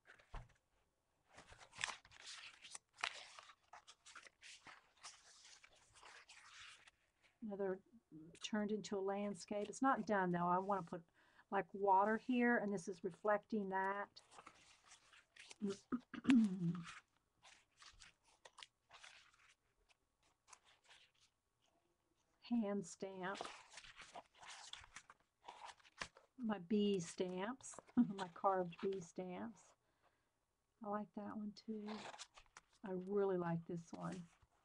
Another turned into a landscape. It's not done though. I want to put like water here, and this is reflecting that. Hand stamp. My bee stamps, my carved bee stamps. I like that one too. I really like this one.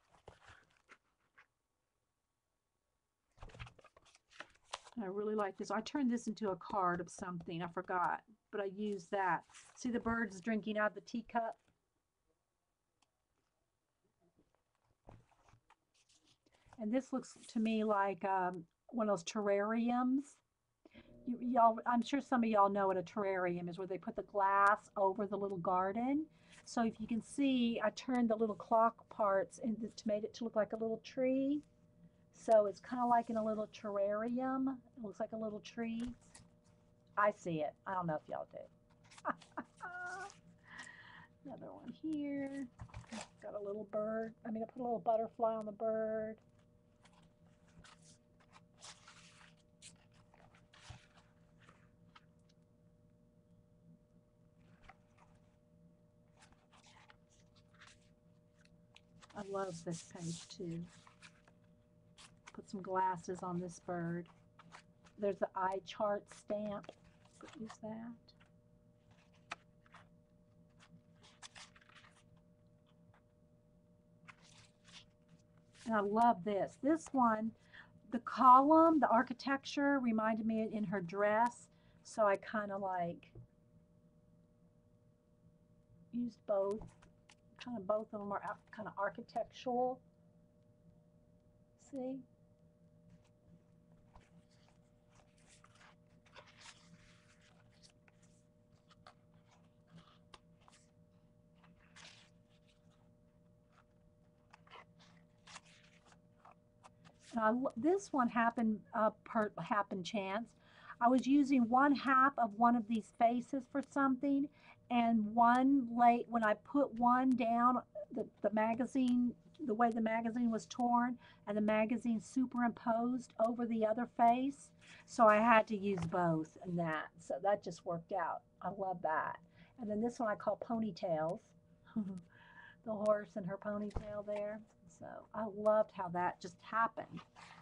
I really like this. I turned this into a card of something. I forgot, but I used that. See the birds drinking out of the teacup? And this looks to me like um, one of those terrariums. You, y'all, I'm sure some of y'all know what a terrarium is, where they put the glass over the little garden. So if you can see, I turned the little clock parts into to made it to look like a little tree. So it's kind of like in a little terrarium. It looks like a little tree. I see it. I don't know if y'all do. Another one here. Got a little bird. I mean, I put a little butterfly on the bird. I love this page too. Put some glasses on this bird. There's the eye chart stamp. Use that. And I love this. This one, the column, the architecture reminded me in her dress. So I kind of like used both. Kind of both of them are kind of architectural. See? And I, lo- this one happened uh, per happen chance. I was using one half of one of these faces for something, and one late when I put one down, the, the magazine, the way the magazine was torn, and the magazine superimposed over the other face. So I had to use both in that. So that just worked out. I love that. And then this one I call ponytails. The horse and her ponytail there. So I loved how that just happened.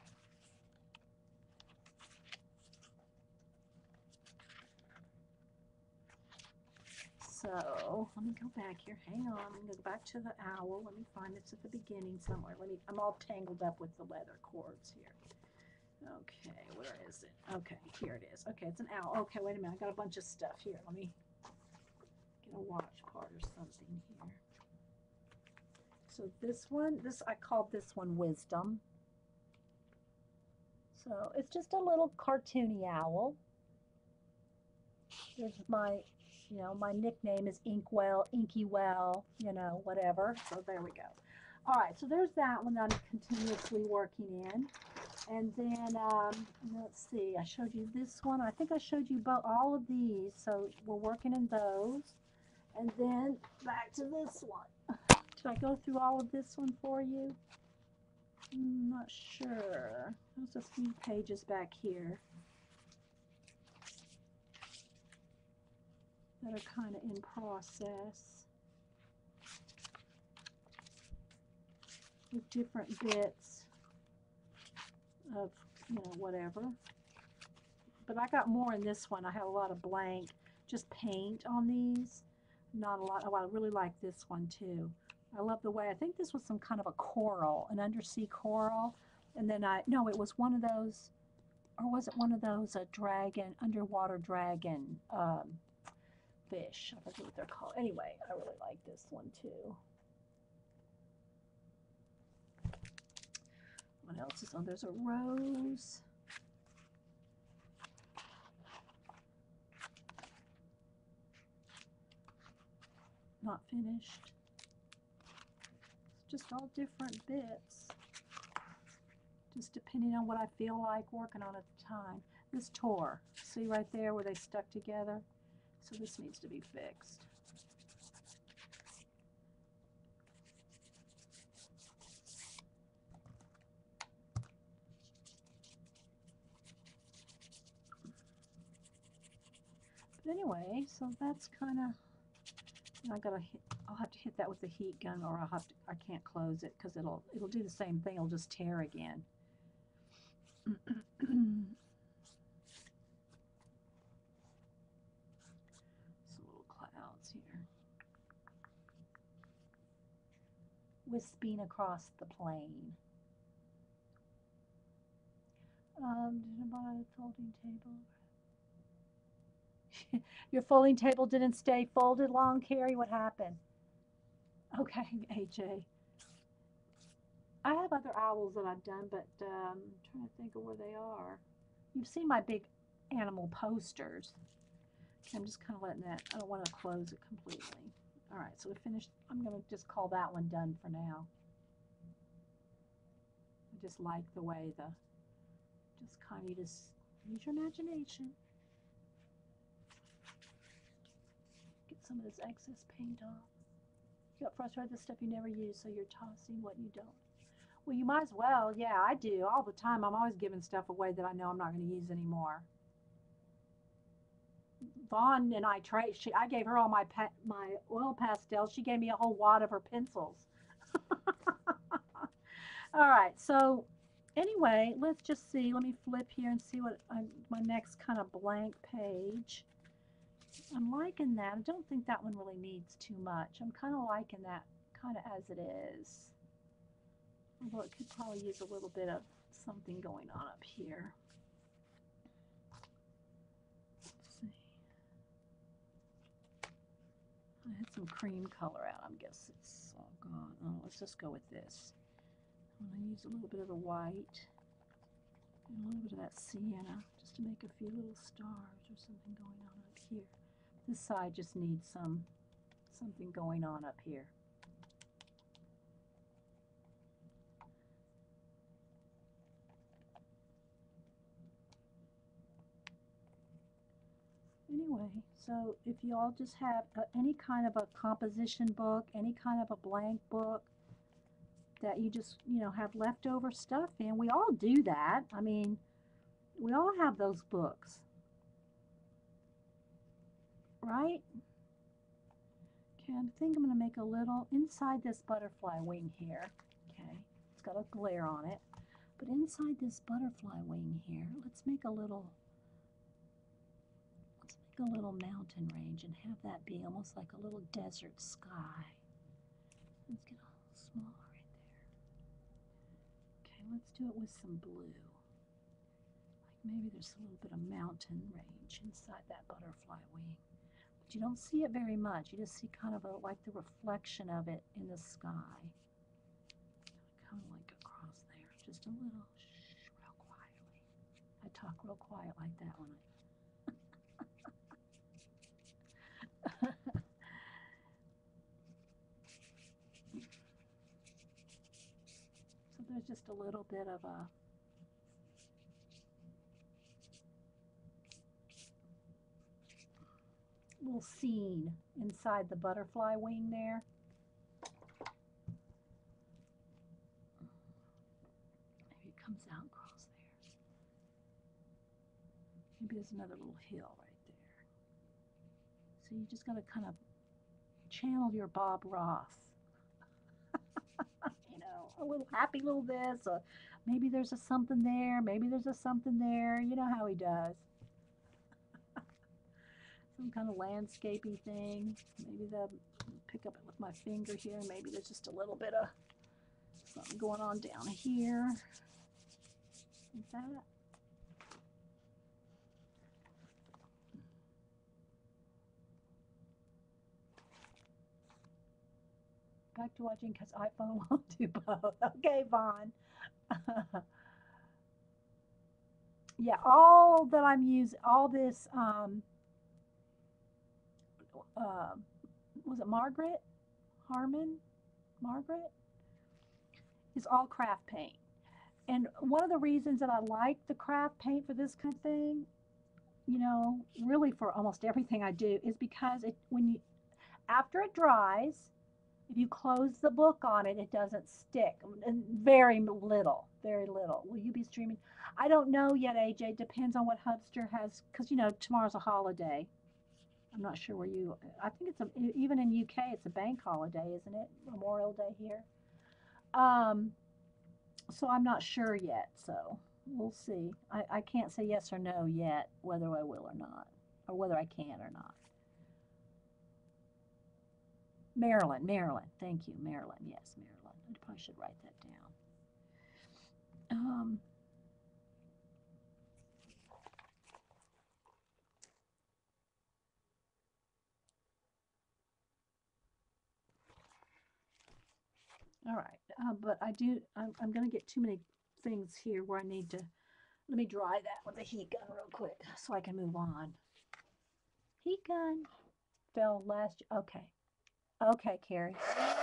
So let me go back here. Hang on. I'm going to go back to the owl. Let me find this at the beginning somewhere. Let me. I'm all tangled up with the leather cords here. Okay, where is it? Okay, here it is. Okay, it's an owl. Okay, wait a minute. I got a bunch of stuff here. Let me get a watch part or something here. So this one, this I called this one Wisdom. So it's just a little cartoony owl. There's my, you know, my nickname is Inkwell, Inky Well, you know, whatever. So there we go. All right, so there's that one that I'm continuously working in. And then, um, let's see, I showed you this one. I think I showed you about all of these. So we're working in those. And then back to this one. Did I go through all of this one for you? I'm not sure. There's a few pages back here that are kind of in process with different bits of, you know, whatever. But I got more in this one. I had a lot of blank, just paint on these. Not a lot. Oh, I really like this one too. I love the way, I think this was some kind of a coral, an undersea coral. And then I, no, it was one of those, or was it one of those a dragon, underwater dragon um, fish? I forget what they're called. Anyway, I really like this one too. What else is on? There's a rose. Not finished. It's just all different bits. Just depending on what I feel like working on at the time. This tore. See right there where they stuck together? So this needs to be fixed. But anyway, so that's kind of, I gotta hit, I'll have to hit that with the heat gun, or I'll have to, I can't close it because it'll, it'll do the same thing. It'll just tear again. Some little clouds here. Wisping across the plain. Um, did I buy a folding table? Your folding table didn't stay folded long, Carrie? What happened? Okay, A J. I have other owls that I've done, but um, I'm trying to think of where they are. You've seen my big animal posters. I'm just kind of letting that, I don't want to close it completely. All right, so we finished. I'm going to just call that one done for now. I just like the way the, just kind of just use your imagination. Get some of this excess paint off. You got frustrated with stuff you never use, so you're tossing what you don't. Well, you might as well. Yeah, I do all the time. I'm always giving stuff away that I know I'm not going to use anymore. Vaughn and I trade. She, I gave her all my pa my oil pastels. She gave me a whole wad of her pencils. All right. So anyway, let's just see. Let me flip here and see what I, my next kind of blank page. I'm liking that. I don't think that one really needs too much. I'm kind of liking that kind of as it is. Although it could probably use a little bit of something going on up here. Let's see. I had some cream color out. I guess it's all gone. Oh, let's just go with this. I'm going to use a little bit of the white and a little bit of that sienna just to make a few little stars or something going on up here. This side just needs some something going on up here. anyway, so if you all just have uh, any kind of a composition book, any kind of a blank book that you just, you know, have leftover stuff in, we all do that. I mean, we all have those books, right? Okay, I think I'm going to make a little inside this butterfly wing here. Okay, it's got a glare on it. But inside this butterfly wing here, let's make a little, let's make a little mountain range and have that be almost like a little desert sky. Let's get a little small right there. Okay, let's do it with some blue. Like maybe there's a little bit of mountain range inside that butterfly wing. But you don't see it very much. You just see kind of a, like the reflection of it in the sky. Kind of like across there, just a little, shh, real quietly. I talk real quiet like that when I. So there's just a little bit of a little scene inside the butterfly wing there. Maybe it comes out across there. Maybe there's another little hill right there. So you just got to kind of channel your Bob Ross. You know, a little happy little this, or maybe there's a something there, maybe there's a something there. You know how he does. Some kind of landscapey thing. Maybe the pick up it with my finger here. Maybe there's just a little bit of something going on down here. Is that? Back to watching because iPhone won't do both. Okay, Vaughn. Yeah, all that I'm using, all this, um, uh, was it Margaret Harmon? Margaret? Is all craft paint. And one of the reasons that I like the craft paint for this kind of thing, you know, really for almost everything I do, is because it when you after it dries, if you close the book on it, it doesn't stick. And very little, very little. Will you be streaming? I don't know yet, A J. Depends on what Hubster has, because you know tomorrow's a holiday. I'm not sure where you. I think it's a even in U K it's a bank holiday, isn't it? Memorial Day here. Um, so I'm not sure yet. So we'll see. I, I can't say yes or no yet whether I will or not, or whether I can or not. Maryland, Maryland. Thank you, Maryland. Yes, Maryland. I probably should write that down. Um, all right, uh, but I do. I'm, I'm going to get too many things here where I need to. Let me dry that with a heat gun real quick so I can move on. Heat gun fell last. Okay, okay, Carrie.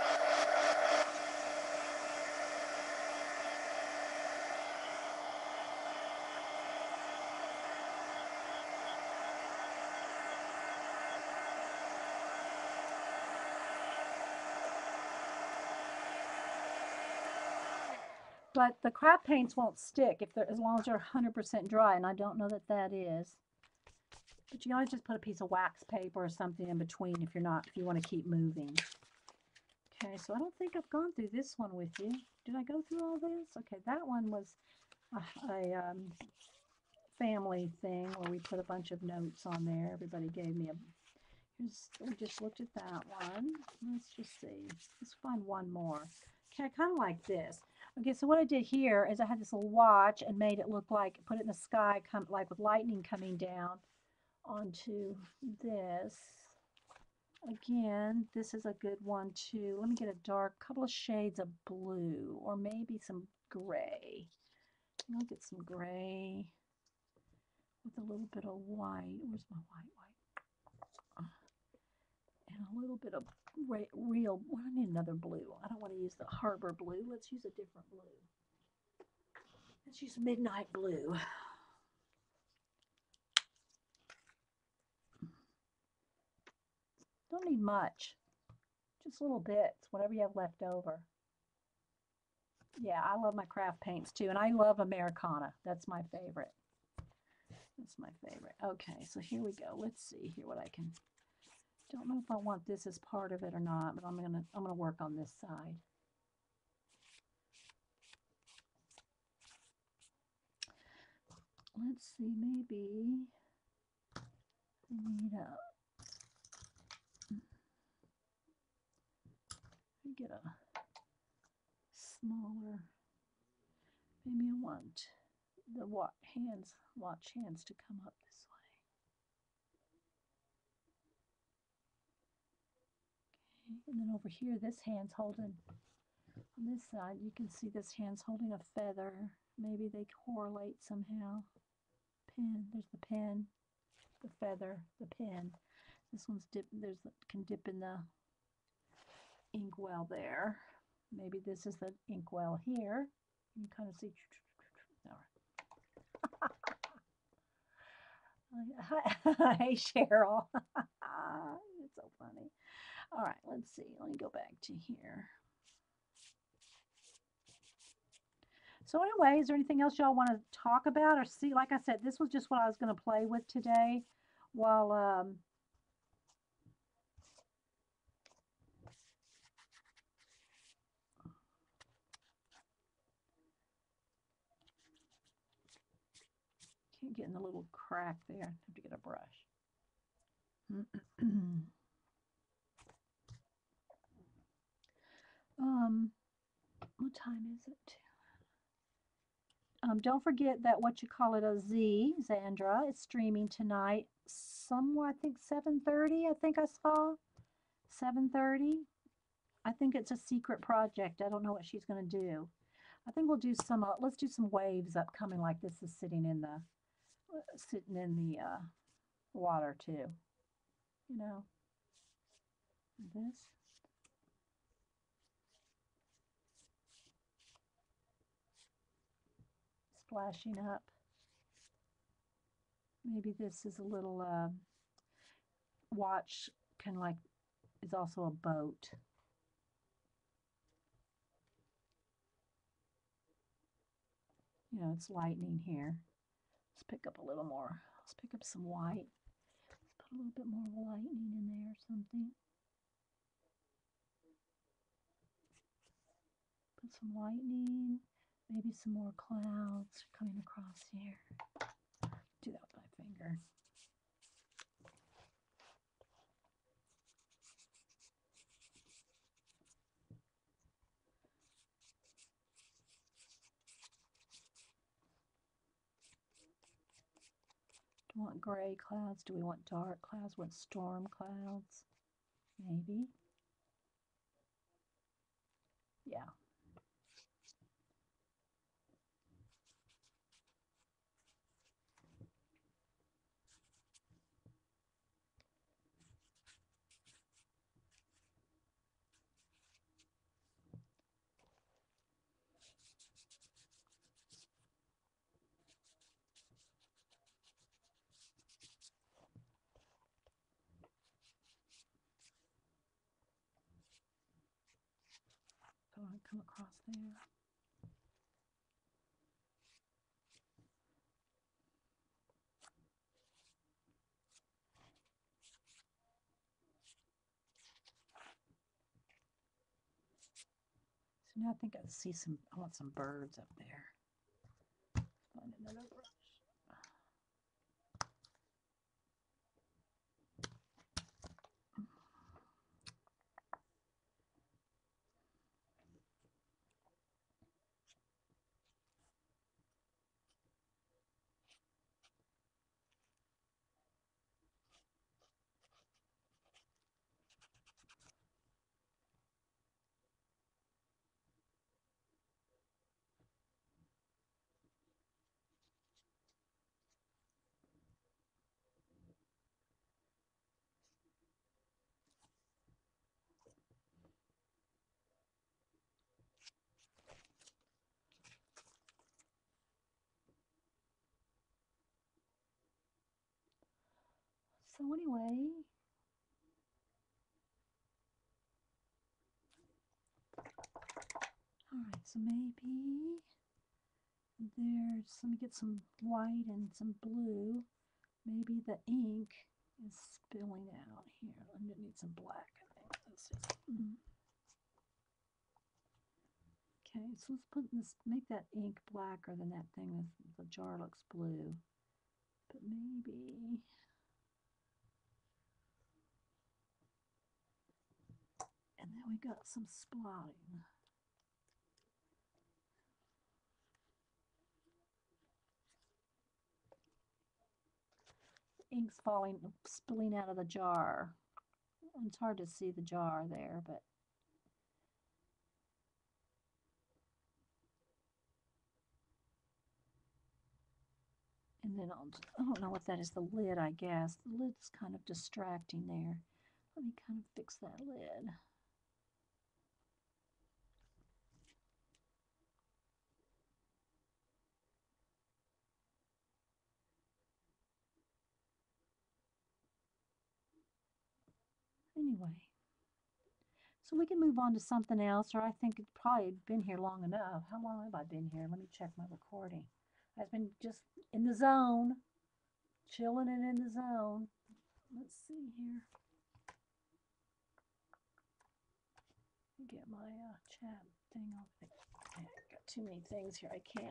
But the craft paints won't stick if they're as long as they're one hundred percent dry, and I don't know that that is. But you always just put a piece of wax paper or something in between if you're not if you want to keep moving. Okay, so I don't think I've gone through this one with you. Did I go through all this? Okay, that one was a, a um, family thing where we put a bunch of notes on there. Everybody gave me a. Here's, we just looked at that one. Let's just see. Let's find one more. Okay, I kind of like this. Okay, so what I did here is I had this little watch and made it look like, put it in the sky, come like with lightning coming down onto this. Again, this is a good one too. Let me get a dark, couple of shades of blue or maybe some gray. I'll get some gray with a little bit of white. Where's my white, white? And a little bit of real, well, I need another blue. I don't want to use the Harbor blue. Let's use a different blue. Let's use midnight blue. Don't need much. Just little bits, whatever you have left over. Yeah, I love my craft paints too, and I love Americana. That's my favorite. That's my favorite. Okay, so here we go. Let's see here what I can. Don't know if I want this as part of it or not, but I'm gonna I'm gonna work on this side. Let's see, maybe I need a get a smaller. Maybe I want the watch hands watch hands to come up this way. Okay, and then over here, this hand's holding. On this side, you can see this hand's holding a feather. Maybe they correlate somehow. Pin, there's the pin, the feather, the pin. This one's dip. There's can dip in the inkwell there. Maybe this is the inkwell here. You can kind of see. All right. Hey, Cheryl. It's so funny. All right, let's see. Let me go back to here. So anyway, is there anything else y'all want to talk about or see? Like I said, this was just what I was going to play with today while um, can't get in the little crack there. I have to get a brush. um, what time is it? Um, don't forget that what you call it a Z, Zandra, is streaming tonight somewhere, I think seven thirty, I think I saw. seven thirty. I think it's a secret project. I don't know what she's going to do. I think we'll do some, uh, let's do some waves upcoming like this is sitting in the, uh, sitting in the uh, water too. You know, this. Splashing up. Maybe this is a little uh, watch, kind of like, is also a boat. You know, it's lightning here. Let's pick up a little more. Let's pick up some white. Let's put a little bit more lightning in there or something. Put some lightning, maybe some more clouds coming across here. Do that with my finger. Do we want gray clouds? Do we want dark clouds? Want storm clouds? Maybe. Yeah. So I come across there. So now I think I see some, I want some birds up there. Find another brush. So anyway, so maybe there's, let me get some white and some blue. Maybe the ink is spilling out here. I'm gonna need some black, I think. Let's see. Mm. Okay, so let's put this, make that ink blacker than that thing. The jar looks blue, but maybe. And then we got some splotting. Ink's falling, spilling out of the jar. It's hard to see the jar there, but and then I'll, I don't know what that is, the lid, I guess. The lid's kind of distracting there. Let me kind of fix that lid. Anyway, so we can move on to something else, or I think it's probably been here long enough. How long have I been here? Let me check my recording. I've been just in the zone, chilling and in the zone. Let's see here. Get my uh, chat thing off. I got too many things here. I can't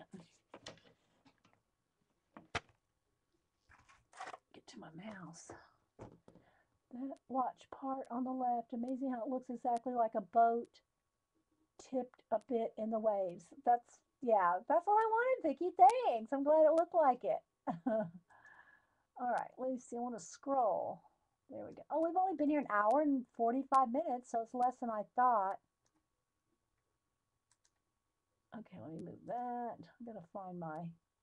get to my mouse. That watch part on the left, amazing how it looks exactly like a boat tipped a bit in the waves. That's, yeah, that's what I wanted, Vicki. Thanks. I'm glad it looked like it. All right, let me see. I want to scroll. There we go. Oh, we've only been here an hour and forty-five minutes, so it's less than I thought. Okay, let me move that. I'm going to find my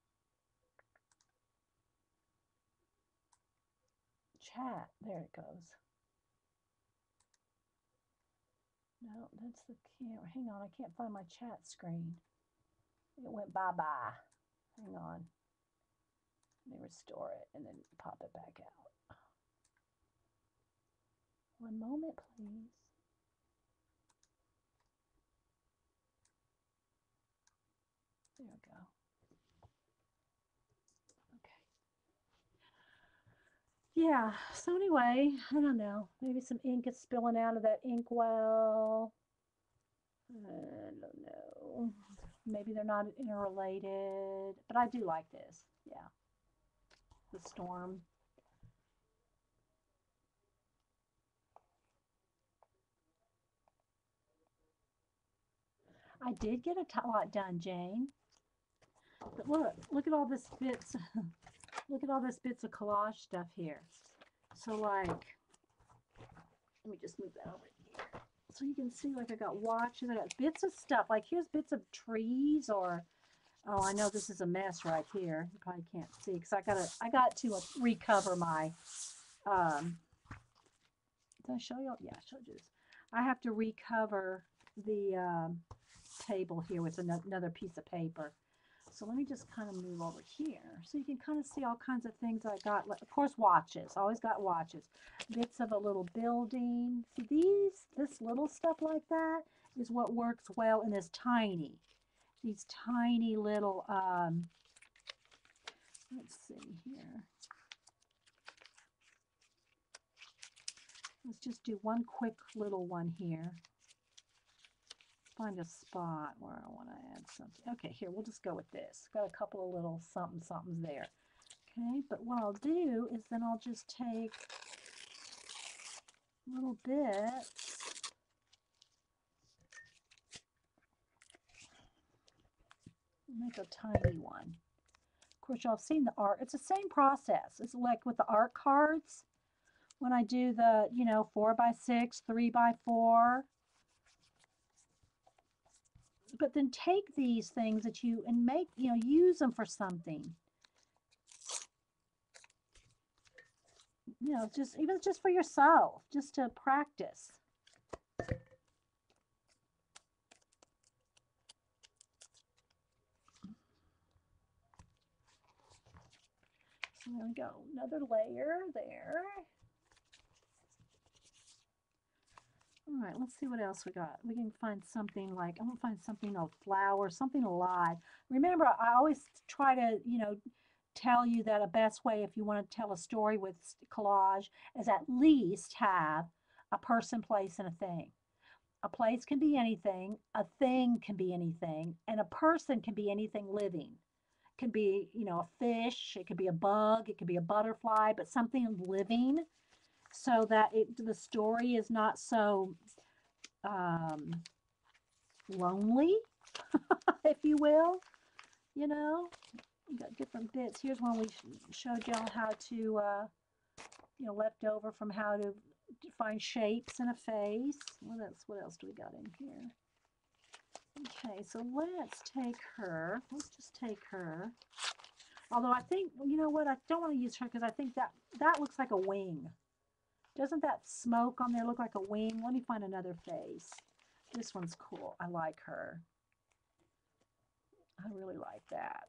chat. There it goes. No, that's the camera. Hang on, I can't find my chat screen. It went bye-bye. Hang on. Let me restore it and then pop it back out. One moment, please. There we go. Okay. Yeah, so anyway, I don't know. Maybe some ink is spilling out of that inkwell. I don't know. Maybe they're not interrelated, but I do like this. Yeah. The storm. I did get a lot done, Jane. But look, look at all this bits. Look at all this bits of collage stuff here. So like, let me just move that over here. So you can see, like, I got watches, I got bits of stuff. Like, here's bits of trees, or, oh, I know this is a mess right here. You probably can't see, because I gotta, I got to recover my, um, did I show you? Yeah, I showed you this. I have to recover the um, table here with another piece of paper. So let me just kind of move over here so you can kind of see all kinds of things I got. Of course, watches. Always got watches. Bits of a little building. See these? This little stuff like that is what works well and is tiny. These tiny little, um, let's see here. Let's just do one quick little one here. Find a spot where I want to add something. Okay, here, we'll just go with this. Got a couple of little something somethings there. Okay, but what I'll do is then I'll just take little bits. Make a tiny one. Of course, y'all have seen the art. It's the same process. It's like with the art cards. When I do the, you know, four by six, three by four. But then take these things that you, and make, you know, use them for something. You know, just, even just for yourself, just to practice. So there we go, another layer there. All right, let's see what else we got. We can find something like, I'm gonna find something, a flower, something alive. Remember, I always try to, you know, tell you that a best way if you want to tell a story with collage is at least have a person, place, and a thing. A place can be anything, a thing can be anything, and a person can be anything living. It can be, you know, a fish, it could be a bug, it could be a butterfly, but something living so that it the story is not so um, lonely, if you will. You know, you got different bits. Here's one we showed y'all how to, uh, you know, left over from how to find shapes in a face. What else? What else do we got in here? Okay, so let's take her. Let's just take her. Although I think, you know what, I don't want to use her because I think that that looks like a wing. Doesn't that smoke on there look like a wing? Let me find another face. This one's cool. I like her. I really like that.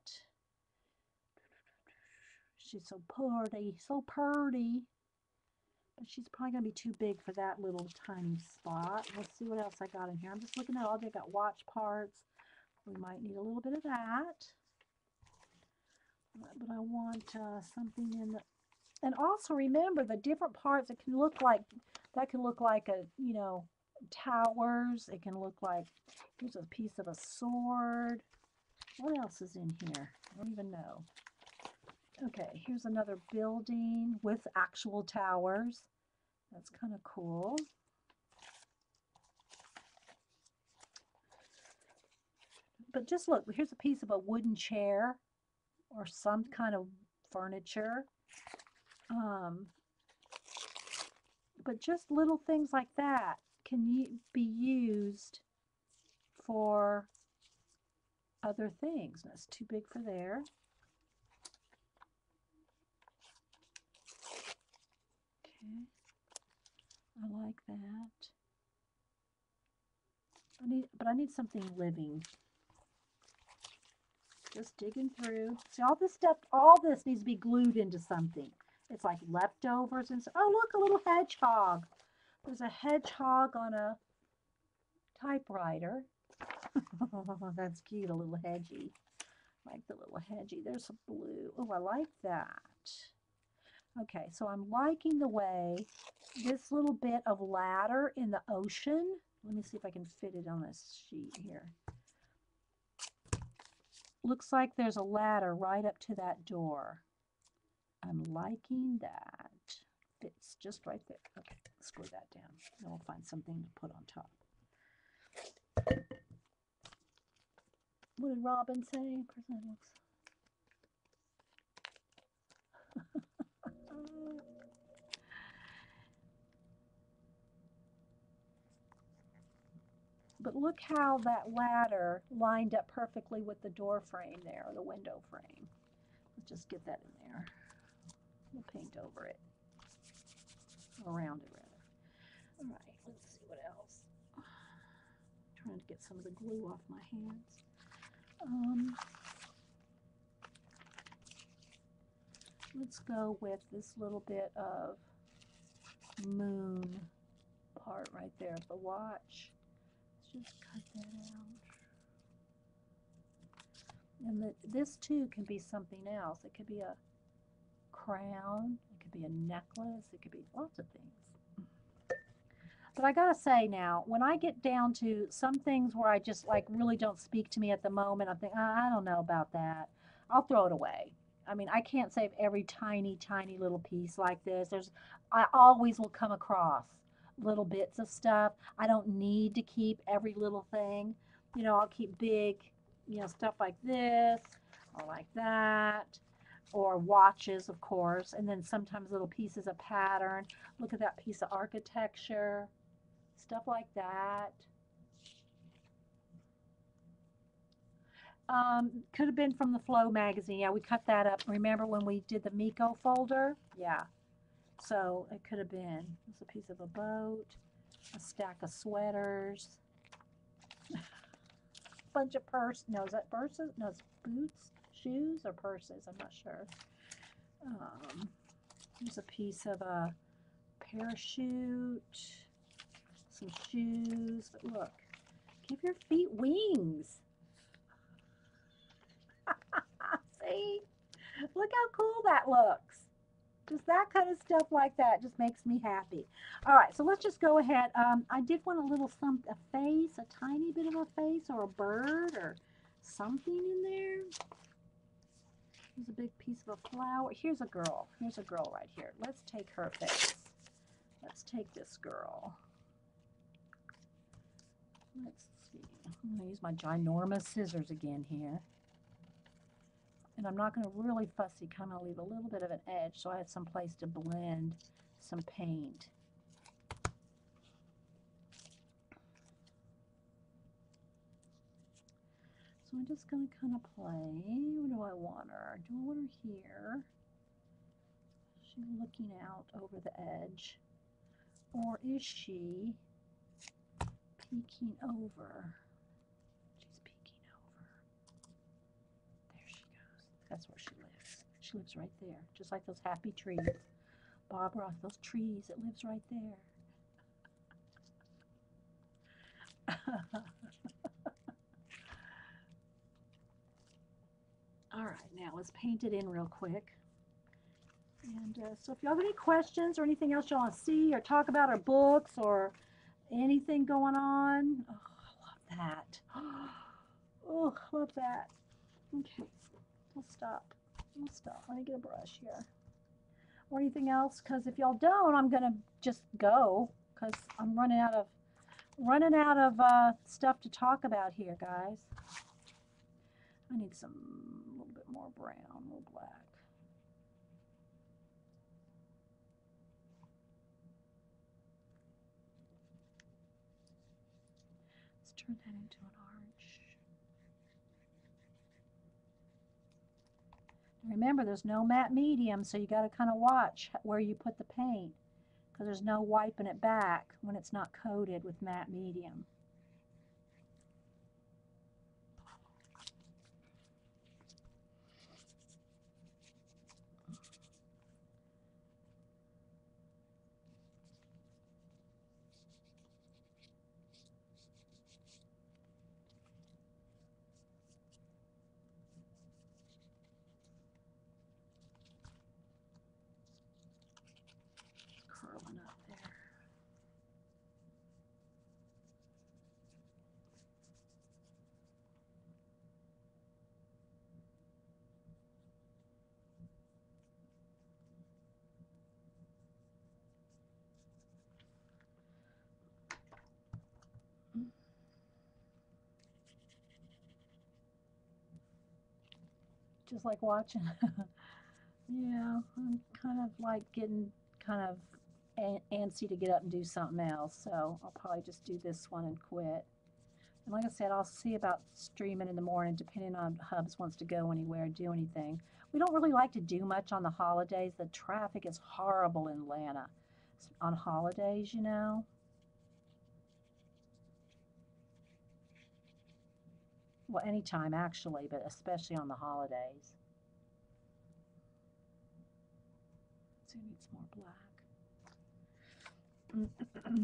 She's so pretty, so pretty. But she's probably going to be too big for that little tiny spot. Let's see what else I got in here. I'm just looking at all they got watch parts. We might need a little bit of that. But I want uh, something in the... And also remember the different parts. It can look like, that can look like a, you know, towers. It can look like, here's a piece of a sword. What else is in here? I don't even know. Okay, here's another building with actual towers. That's kind of cool. But just look, here's a piece of a wooden chair or some kind of furniture. Um, but just little things like that can be used for other things. That's too big for there. Okay, I like that. I need, but I need something living. Just digging through. See, all this stuff, all this needs to be glued into something. It's like leftovers and so. Oh, look, a little hedgehog. There's a hedgehog on a typewriter. That's cute, a little hedgy. Like the little hedgy. There's some blue. Oh, I like that. Okay, so I'm liking the way this little bit of ladder in the ocean. Let me see if I can fit it on this sheet here. Looks like there's a ladder right up to that door. I'm liking that. Fits just right there. Okay, screw that down. Then we'll find something to put on top. What did Robin say? But look how that ladder lined up perfectly with the door frame there, or the window frame. Let's just get that in there. We'll paint over it. Around it, rather. All right, let's see what else. I'm trying to get some of the glue off my hands. Um, let's go with this little bit of moon part right there of the watch. Let's just cut that out. And the, this too can be something else. It could be a crown, it could be a necklace, it could be lots of things. But I gotta say now, when I get down to some things where I just like really don't speak to me at the moment, I think, oh, I don't know about that. I'll throw it away. I mean, I can't save every tiny, tiny little piece like this. There's, I always will come across little bits of stuff. I don't need to keep every little thing. You know, I'll keep big, you know, stuff like this or like that. Or watches, of course, and then sometimes little pieces of pattern. Look at that piece of architecture, stuff like that. Um, could have been from the Flow magazine. Yeah, we cut that up. Remember when we did the Miko folder? Yeah. So it could have been. It's a piece of a boat, a stack of sweaters, bunch of purse. No, is that purses? No, it's boots, shoes, or purses. I'm not sure. Um, here's a piece of a parachute, some shoes. But look, give your feet wings. See? Look how cool that looks. Just that kind of stuff like that just makes me happy. All right, so let's just go ahead. Um, I did want a little some a face, a tiny bit of a face, or a bird, or something in there. Here's a big piece of a flower. Here's a girl. Here's a girl right here. Let's take her face. Let's take this girl. Let's see. I'm going to use my ginormous scissors again here. And I'm not going to really fussy, kind of leave a little bit of an edge so I have some place to blend some paint. So I'm just going to kind of play. What do I want her? Do I want her here? She's looking out over the edge. Or is she peeking over? She's peeking over. There she goes. That's where she lives. She lives right there, just like those happy trees. Bob Ross, those trees, it lives right there. All right, now let's paint it in real quick. And uh, so if you have any questions or anything else you want to see or talk about, or books or anything going on, oh, I love that. Oh, love that. Okay, we'll stop. We'll stop. Let me get a brush here. Or anything else, because if y'all don't, I'm gonna just go because I'm running out of running out of uh, stuff to talk about here, guys. I need some a little bit more brown, a little black. Let's turn that into an orange. Remember, there's no matte medium, so you got to kind of watch where you put the paint, because there's no wiping it back when it's not coated with matte medium. Curling up there. Just like watching. Yeah, I'm kind of like getting kind of antsy to get up and do something else, so I'll probably just do this one and quit. And like I said, I'll see about streaming in the morning, depending on Hubs wants to go anywhere, do anything. We don't really like to do much on the holidays. The traffic is horrible in Atlanta on holidays, you know. Well, anytime actually, but especially on the holidays. So we need some more black.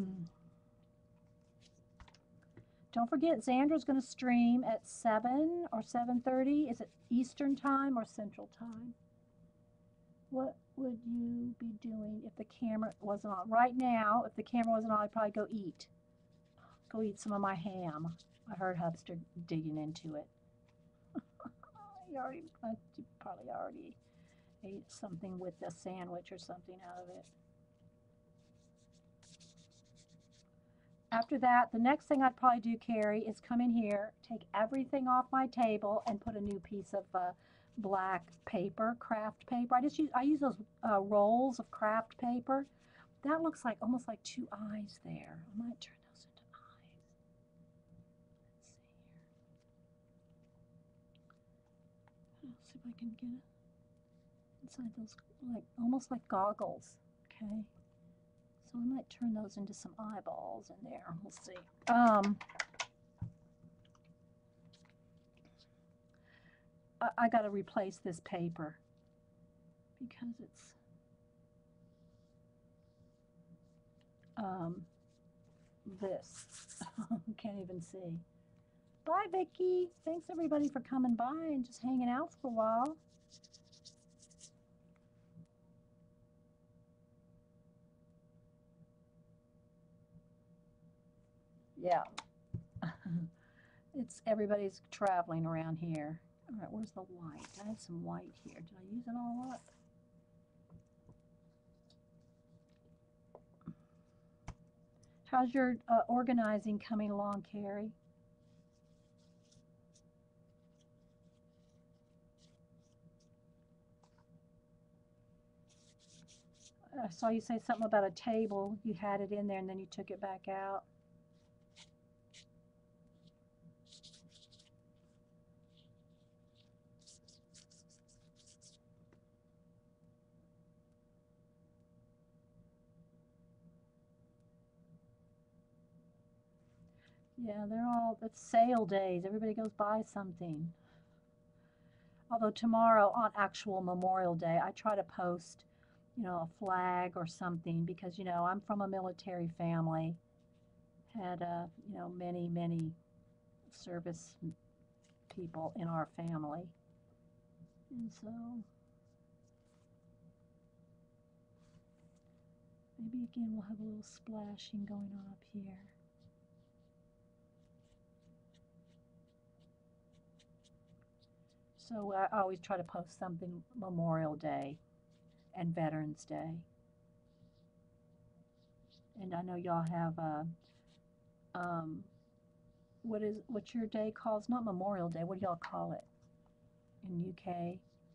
Don't forget, Xandra's going to stream at seven or seven thirty. Is it Eastern time or Central time? What would you be doing if the camera wasn't on? Right now, if the camera wasn't on, I'd probably go eat. Go eat some of my ham. I heard Hubster digging into it. you already, you probably already ate something with a sandwich or something out of it. After that, the next thing I'd probably do, Carrie, is come in here, take everything off my table, and put a new piece of uh, black paper, craft paper. I just use I use those uh, rolls of craft paper. That looks like almost like two eyes there. I might turn those into eyes. Let's see. Let's see if I can get it inside those, like almost like goggles. Okay. So I might turn those into some eyeballs in there. We'll see. Um, I, I got to replace this paper because it's um, this. Can't even see. Bye, Vicky. Thanks everybody for coming by and just hanging out for a while. Yeah. It's everybody's traveling around here. All right, where's the white? I had some white here. Did I use it all up? How's your uh, organizing coming along, Carrie? I saw you say something about a table. You had it in there and then you took it back out. Yeah, they're all, it's sale days. Everybody goes buy something. Although tomorrow, on actual Memorial Day, I try to post, you know, a flag or something because, you know, I'm from a military family, had, uh, you know, many, many service people in our family. And so maybe again we'll have a little splashing going on up here. So I always try to post something Memorial Day and Veterans Day. And I know y'all have uh, um, what is what's your day called? It's not Memorial Day. What do y'all call it in U K?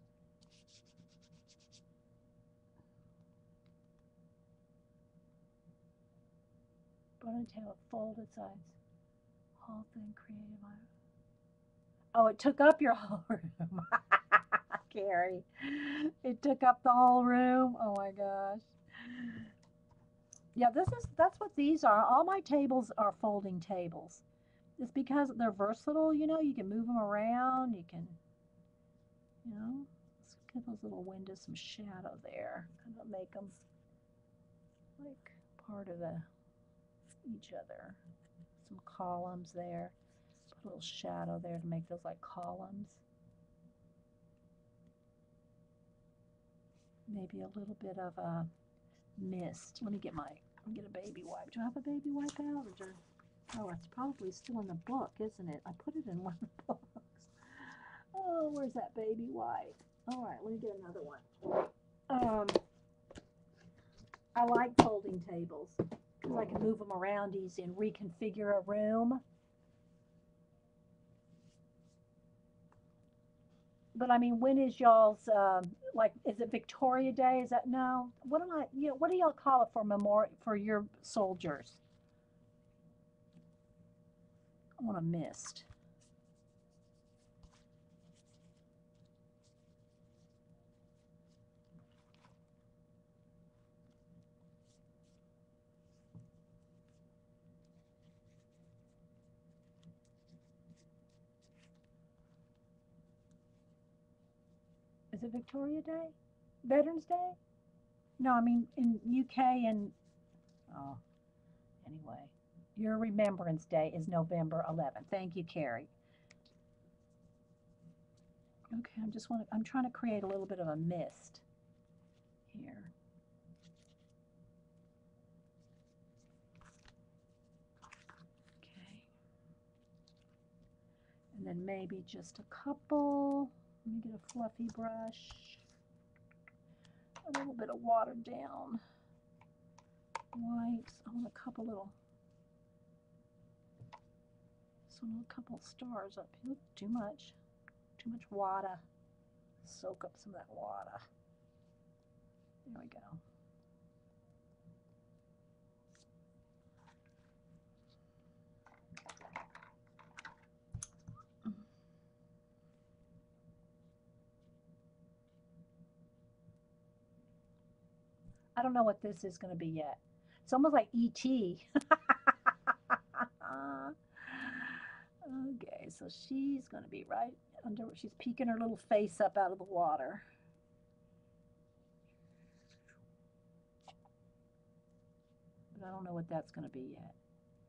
Ponytail, folded sides, whole thing creative. Oh, it took up your whole room, Carrie. It took up the whole room. Oh my gosh. Yeah, this is that's what these are. All my tables are folding tables. It's because they're versatile, you know, you can move them around, you can, you know, let's give those little windows some shadow there. Kind of make them like part of the each other. Some columns there. Put a little shadow there to make those like columns. Maybe a little bit of a mist. Let me get my, let me get a baby wipe. Do I have a baby wipe out? Or do I, oh, it's probably still in the book, isn't it? I put it in one of the books. Oh, where's that baby wipe? All right, let me get another one. Um, I like folding tables because I can move them around easy and reconfigure a room. But I mean, when is y'all's um, like? Is it Victoria Day? Is that no? What am I? You know, what do y'all call it for memorial for your soldiers? I want a mist. Is it Victoria Day? Veterans Day? No, I mean in U K and oh, anyway. Your Remembrance Day is November eleventh. Thank you, Carrie. Okay, I'm just want I'm trying to create a little bit of a mist here. Okay. And then maybe just a couple. Let me get a fluffy brush. A little bit of watered down white. I want a couple little, just want a couple stars up here. Too much, too much water. Soak up some of that water. There we go. I don't know what this is going to be yet. It's almost like E T. Okay, so she's going to be right under, she's peeking her little face up out of the water. But I don't know what that's going to be yet.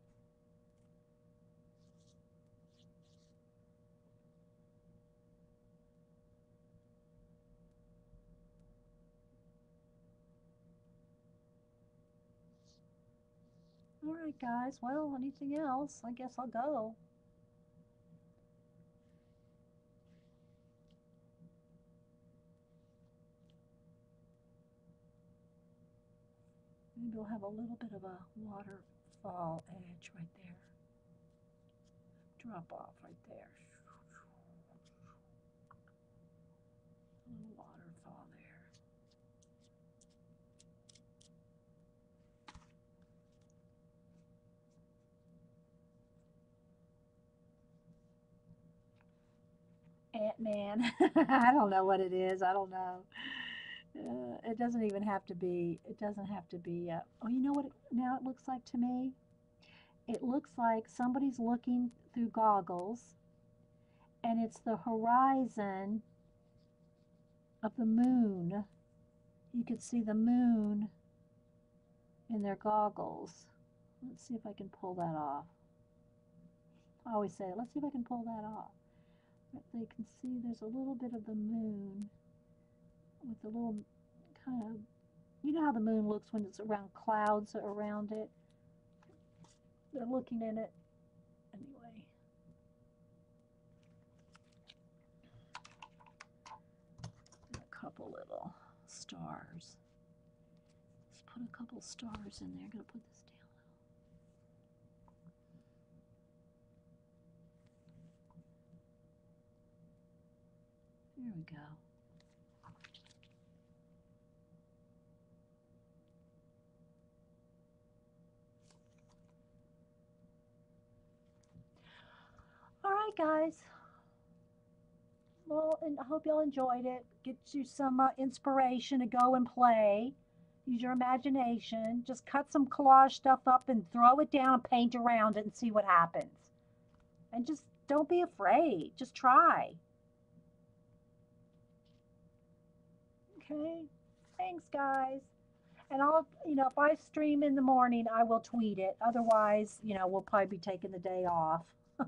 All right, guys. Well, anything else? I guess I'll go. Maybe we'll have a little bit of a waterfall edge right there. Drop off right there. A little waterfall there. Ant-Man. I don't know what it is. I don't know. Uh, it doesn't even have to be, it doesn't have to be, uh, oh, you know what it, now it looks like to me? It looks like somebody's looking through goggles and it's the horizon of the moon. You could see the moon in their goggles. Let's see if I can pull that off. I always say, let's see if I can pull that off. But they can see there's a little bit of the moon with a little kind of, you know how the moon looks when it's around clouds around it? They're looking in it anyway. And a couple little stars. Let's put a couple stars in there. I'm going to put this down. There we go. All right, guys. Well, and I hope y'all enjoyed it. Get you some uh, inspiration to go and play. Use your imagination. Just cut some collage stuff up and throw it down and paint around it and see what happens. And just don't be afraid. Just try. Okay. Thanks, guys. And I'll, you know, if I stream in the morning, I will tweet it. Otherwise, you know, we'll probably be taking the day off.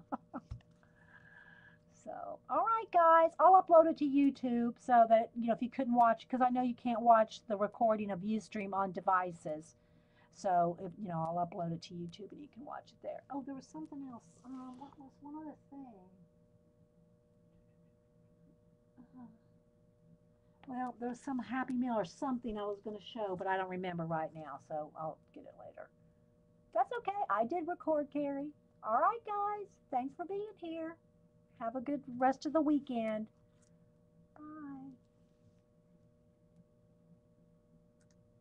So, all right, guys, I'll upload it to YouTube so that, you know, if you couldn't watch, because I know you can't watch the recording of Ustream on devices. So, if, you know, I'll upload it to YouTube and you can watch it there. Oh, there was something else. Um, what was one other thing? Uh, well, there was some Happy Meal or something I was going to show, but I don't remember right now, so I'll get it later. That's okay. I did record, Carrie. All right, guys. Thanks for being here. Have a good rest of the weekend. Bye.